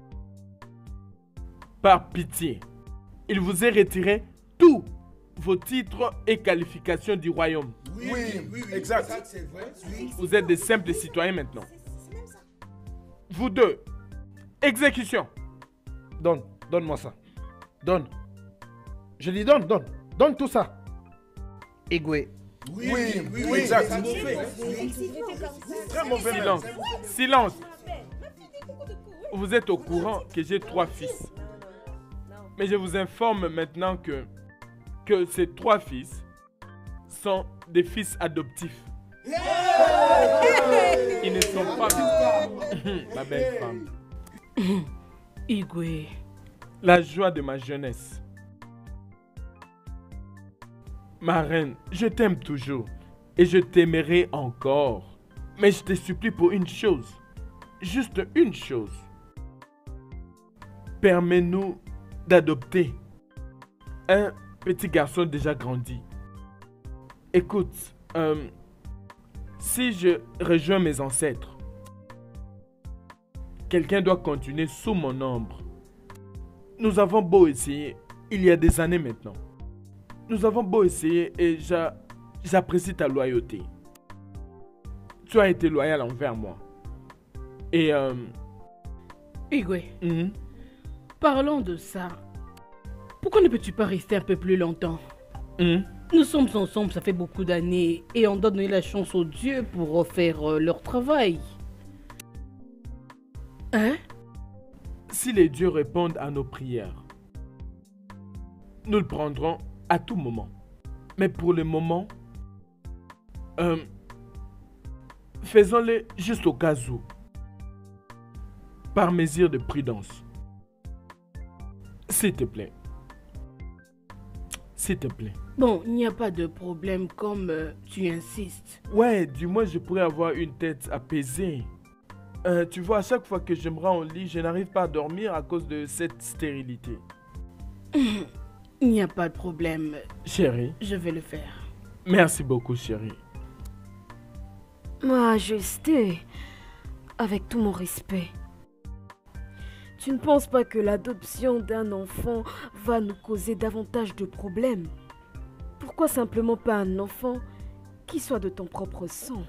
par pitié, il vous est retiré tous vos titres et qualifications du royaume. Oui, oui, exact. Vous êtes des simples citoyens maintenant. Vous deux, exécution. Donne, donne-moi ça. Donne. Je dis donne, donne. Donne tout ça. Igwe. Oui, oui, oui, exact. Très mauvais. Silence. Silence. Vous êtes au courant que j'ai trois fils. Mais je vous informe maintenant que, que ces trois fils sont des fils adoptifs. Ils ne sont pas... Ma belle femme. Igwe. La joie de ma jeunesse. Ma reine, je t'aime toujours et je t'aimerai encore. Mais je te supplie pour une chose, juste une chose. Permets-nous d'adopter un petit garçon déjà grandi. Écoute, euh, si je rejoins mes ancêtres, quelqu'un doit continuer sous mon ombre. Nous avons beau essayer, il y a des années maintenant. Nous avons beau essayer et j'apprécie ta loyauté. Tu as été loyal envers moi. Et euh... Igwe, mm-hmm. Parlons de ça. Pourquoi ne peux-tu pas rester un peu plus longtemps? mm-hmm. Nous sommes ensemble, ça fait beaucoup d'années et on doit donner la chance aux dieux pour refaire euh, leur travail. Hein? Si les dieux répondent à nos prières, nous le prendrons à tout moment. Mais pour le moment, euh, faisons-le juste au cas où, par mesure de prudence. S'il te plaît. S'il te plaît. Bon, il n'y a pas de problème comme euh, tu insistes. Ouais, du moins je pourrais avoir une tête apaisée. Euh, tu vois, à chaque fois que je me rends au lit, je n'arrive pas à dormir à cause de cette stérilité. Il n'y a pas de problème. Chérie. Je vais le faire. Merci beaucoup, chérie. Majesté, avec tout mon respect, tu ne penses pas que l'adoption d'un enfant va nous causer davantage de problèmes? Pourquoi simplement pas un enfant qui soit de ton propre sang?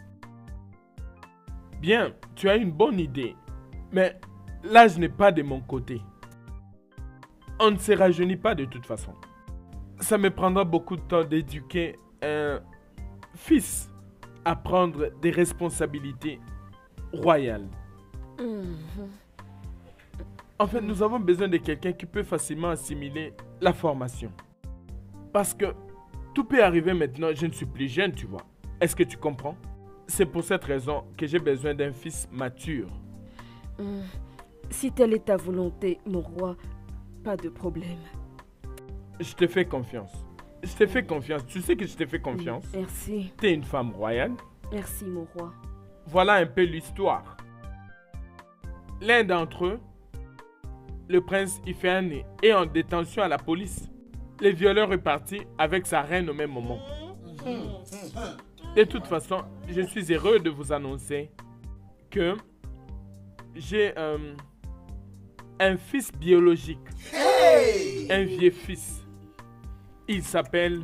Bien, tu as une bonne idée. Mais l'âge n'est pas de mon côté. On ne se rajeunit pas de toute façon. Ça me prendra beaucoup de temps d'éduquer un fils à prendre des responsabilités royales. Mmh. En fait, nous avons besoin de quelqu'un qui peut facilement assimiler la formation. Parce que tout peut arriver maintenant, je ne suis plus jeune, tu vois. Est-ce que tu comprends? C'est pour cette raison que j'ai besoin d'un fils mature. Mmh. Si telle est ta volonté, mon roi, pas de problème. Je te fais confiance. Je te fais confiance. Tu sais que je te fais confiance. Merci. Tu es une femme royale. Merci, mon roi. Voilà un peu l'histoire. L'un d'entre eux, le prince Ifeanyi, est en détention à la police. Le violeur est parti avec sa reine au même moment. De toute façon, je suis heureux de vous annoncer que j'ai euh, un fils biologique. Hey! Un vieux fils. Il s'appelle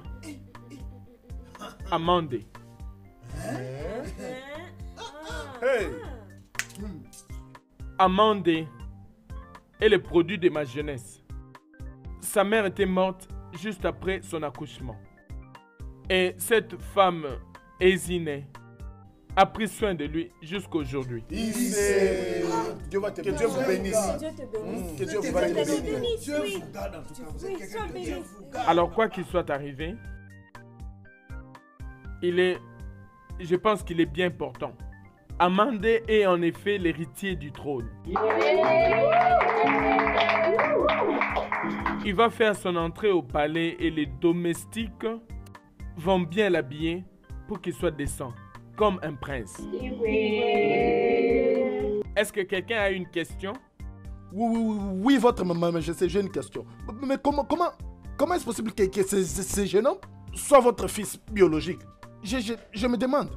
Amande. Hey! Amande est le produit de ma jeunesse. Sa mère était morte juste après son accouchement. Et cette femme Ezinè a pris soin de lui jusqu'aujourd'hui. Dieu va te bénir. Que Dieu vous bénisse. Que Dieu vous bénisse. Dieu vous garde en tout cas. Vous êtes quelqu'un de Dieu vous garde. Alors quoi qu'il soit arrivé, il est, je pense qu'il est bien important. Amande est en effet l'héritier du trône. Il va faire son entrée au palais et les domestiques vont bien l'habiller pour qu'il soit décent, comme un prince. Est-ce que quelqu'un a une question? Oui, oui, oui, oui, votre maman, je sais, j'ai une question. Mais comment, comment, comment est-ce possible que, que ce, ce, ce jeune homme soit votre fils biologique? Je, je, je me demande.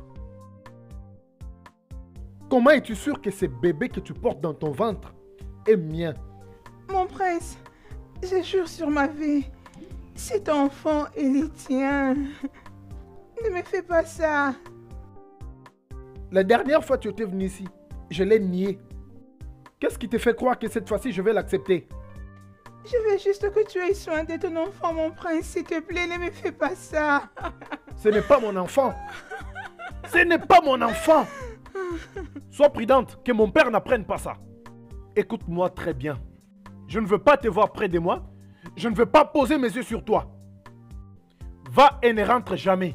Comment es-tu sûr que ce bébé que tu portes dans ton ventre est mien? Mon prince, je jure sur ma vie, cet enfant est le tien. Ne me fais pas ça. La dernière fois que tu étais venu ici, je l'ai nié. Qu'est-ce qui te fait croire que cette fois-ci, je vais l'accepter? Je veux juste que tu aies soin de ton enfant, mon prince. S'il te plaît, ne me fais pas ça. Ce n'est pas mon enfant. Ce n'est pas mon enfant. Sois prudente, que mon père n'apprenne pas ça. Écoute-moi très bien. Je ne veux pas te voir près de moi. Je ne veux pas poser mes yeux sur toi. Va et ne rentre jamais.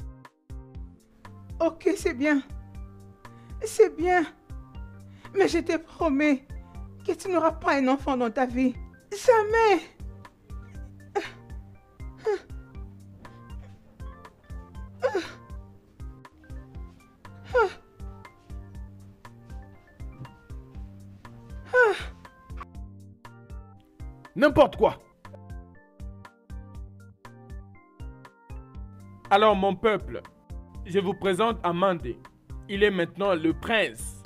Ok, c'est bien. C'est bien. Mais je te promets que tu n'auras pas un enfant dans ta vie. Jamais. N'importe quoi. Alors mon peuple, je vous présente Amande. Il est maintenant le prince.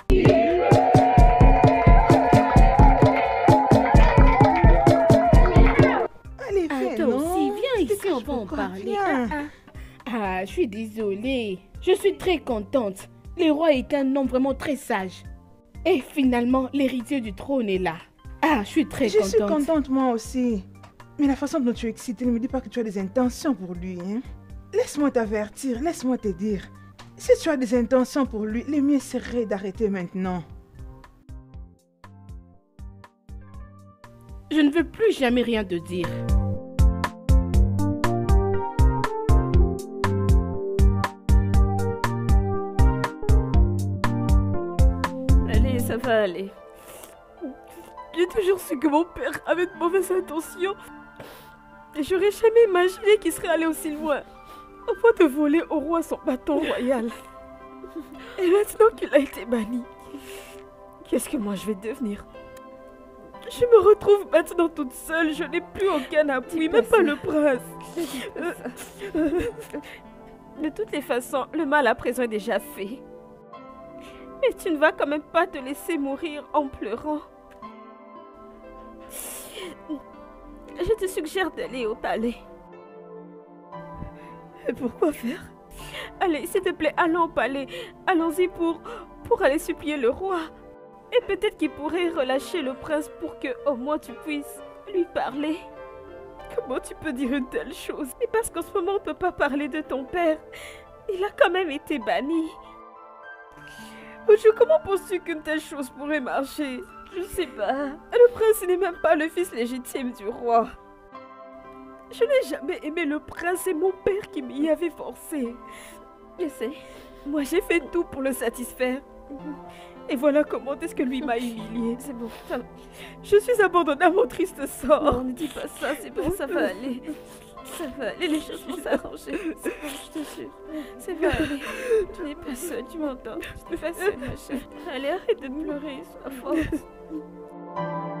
Allez, Ah, viens, toi non? aussi, viens Tu te ici, on caches va en pourquoi? parler. Viens. Ah, ah. Ah, je suis désolée. Je suis très contente. Le roi est un homme vraiment très sage. Et finalement, l'héritier du trône est là. Ah, je suis très Je contente. suis contente moi aussi. Mais la façon dont tu es excitée, ne me dis pas que tu as des intentions pour lui. Hein? Laisse-moi t'avertir, laisse-moi te dire. Si tu as des intentions pour lui, le mieux serait d'arrêter maintenant. Je ne veux plus jamais rien te dire. Ça va aller. J'ai toujours su que mon père avait de mauvaises intentions. Et j'aurais jamais imaginé qu'il serait allé aussi loin. Au point de voler au roi son bâton royal. Et maintenant qu'il a été banni, qu'est-ce que moi je vais devenir? Je me retrouve maintenant toute seule, je n'ai plus aucun appui, même pas le prince. De toutes les façons, le mal à présent est déjà fait. Mais tu ne vas quand même pas te laisser mourir en pleurant. Je te suggère d'aller au palais. Et pourquoi faire? Allez, s'il te plaît, allons au palais. Allons-y pour, pour aller supplier le roi. Et peut-être qu'il pourrait relâcher le prince pour que au moins tu puisses lui parler. Comment tu peux dire une telle chose? Et parce qu'en ce moment on ne peut pas parler de ton père. Il a quand même été banni. Oju, comment penses-tu qu'une telle chose pourrait marcher? Je ne sais pas. Le prince n'est même pas le fils légitime du roi. Je n'ai jamais aimé le prince, c'est mon père qui m'y avait forcé. Je sais. Moi j'ai fait tout pour le satisfaire. Et voilà comment est-ce que lui m'a humiliée. C'est bon, ça va. Je suis abandonnée à mon triste sort. Non, ne dis pas ça, c'est bon, ça va aller. Ça va aller, les choses vont s'arranger. C'est bon, je te jure. Ça va aller. Tu n'es pas seule, tu m'entends. Tu n'es pas seule, ma chère. Allez, arrête de pleurer, sois forte.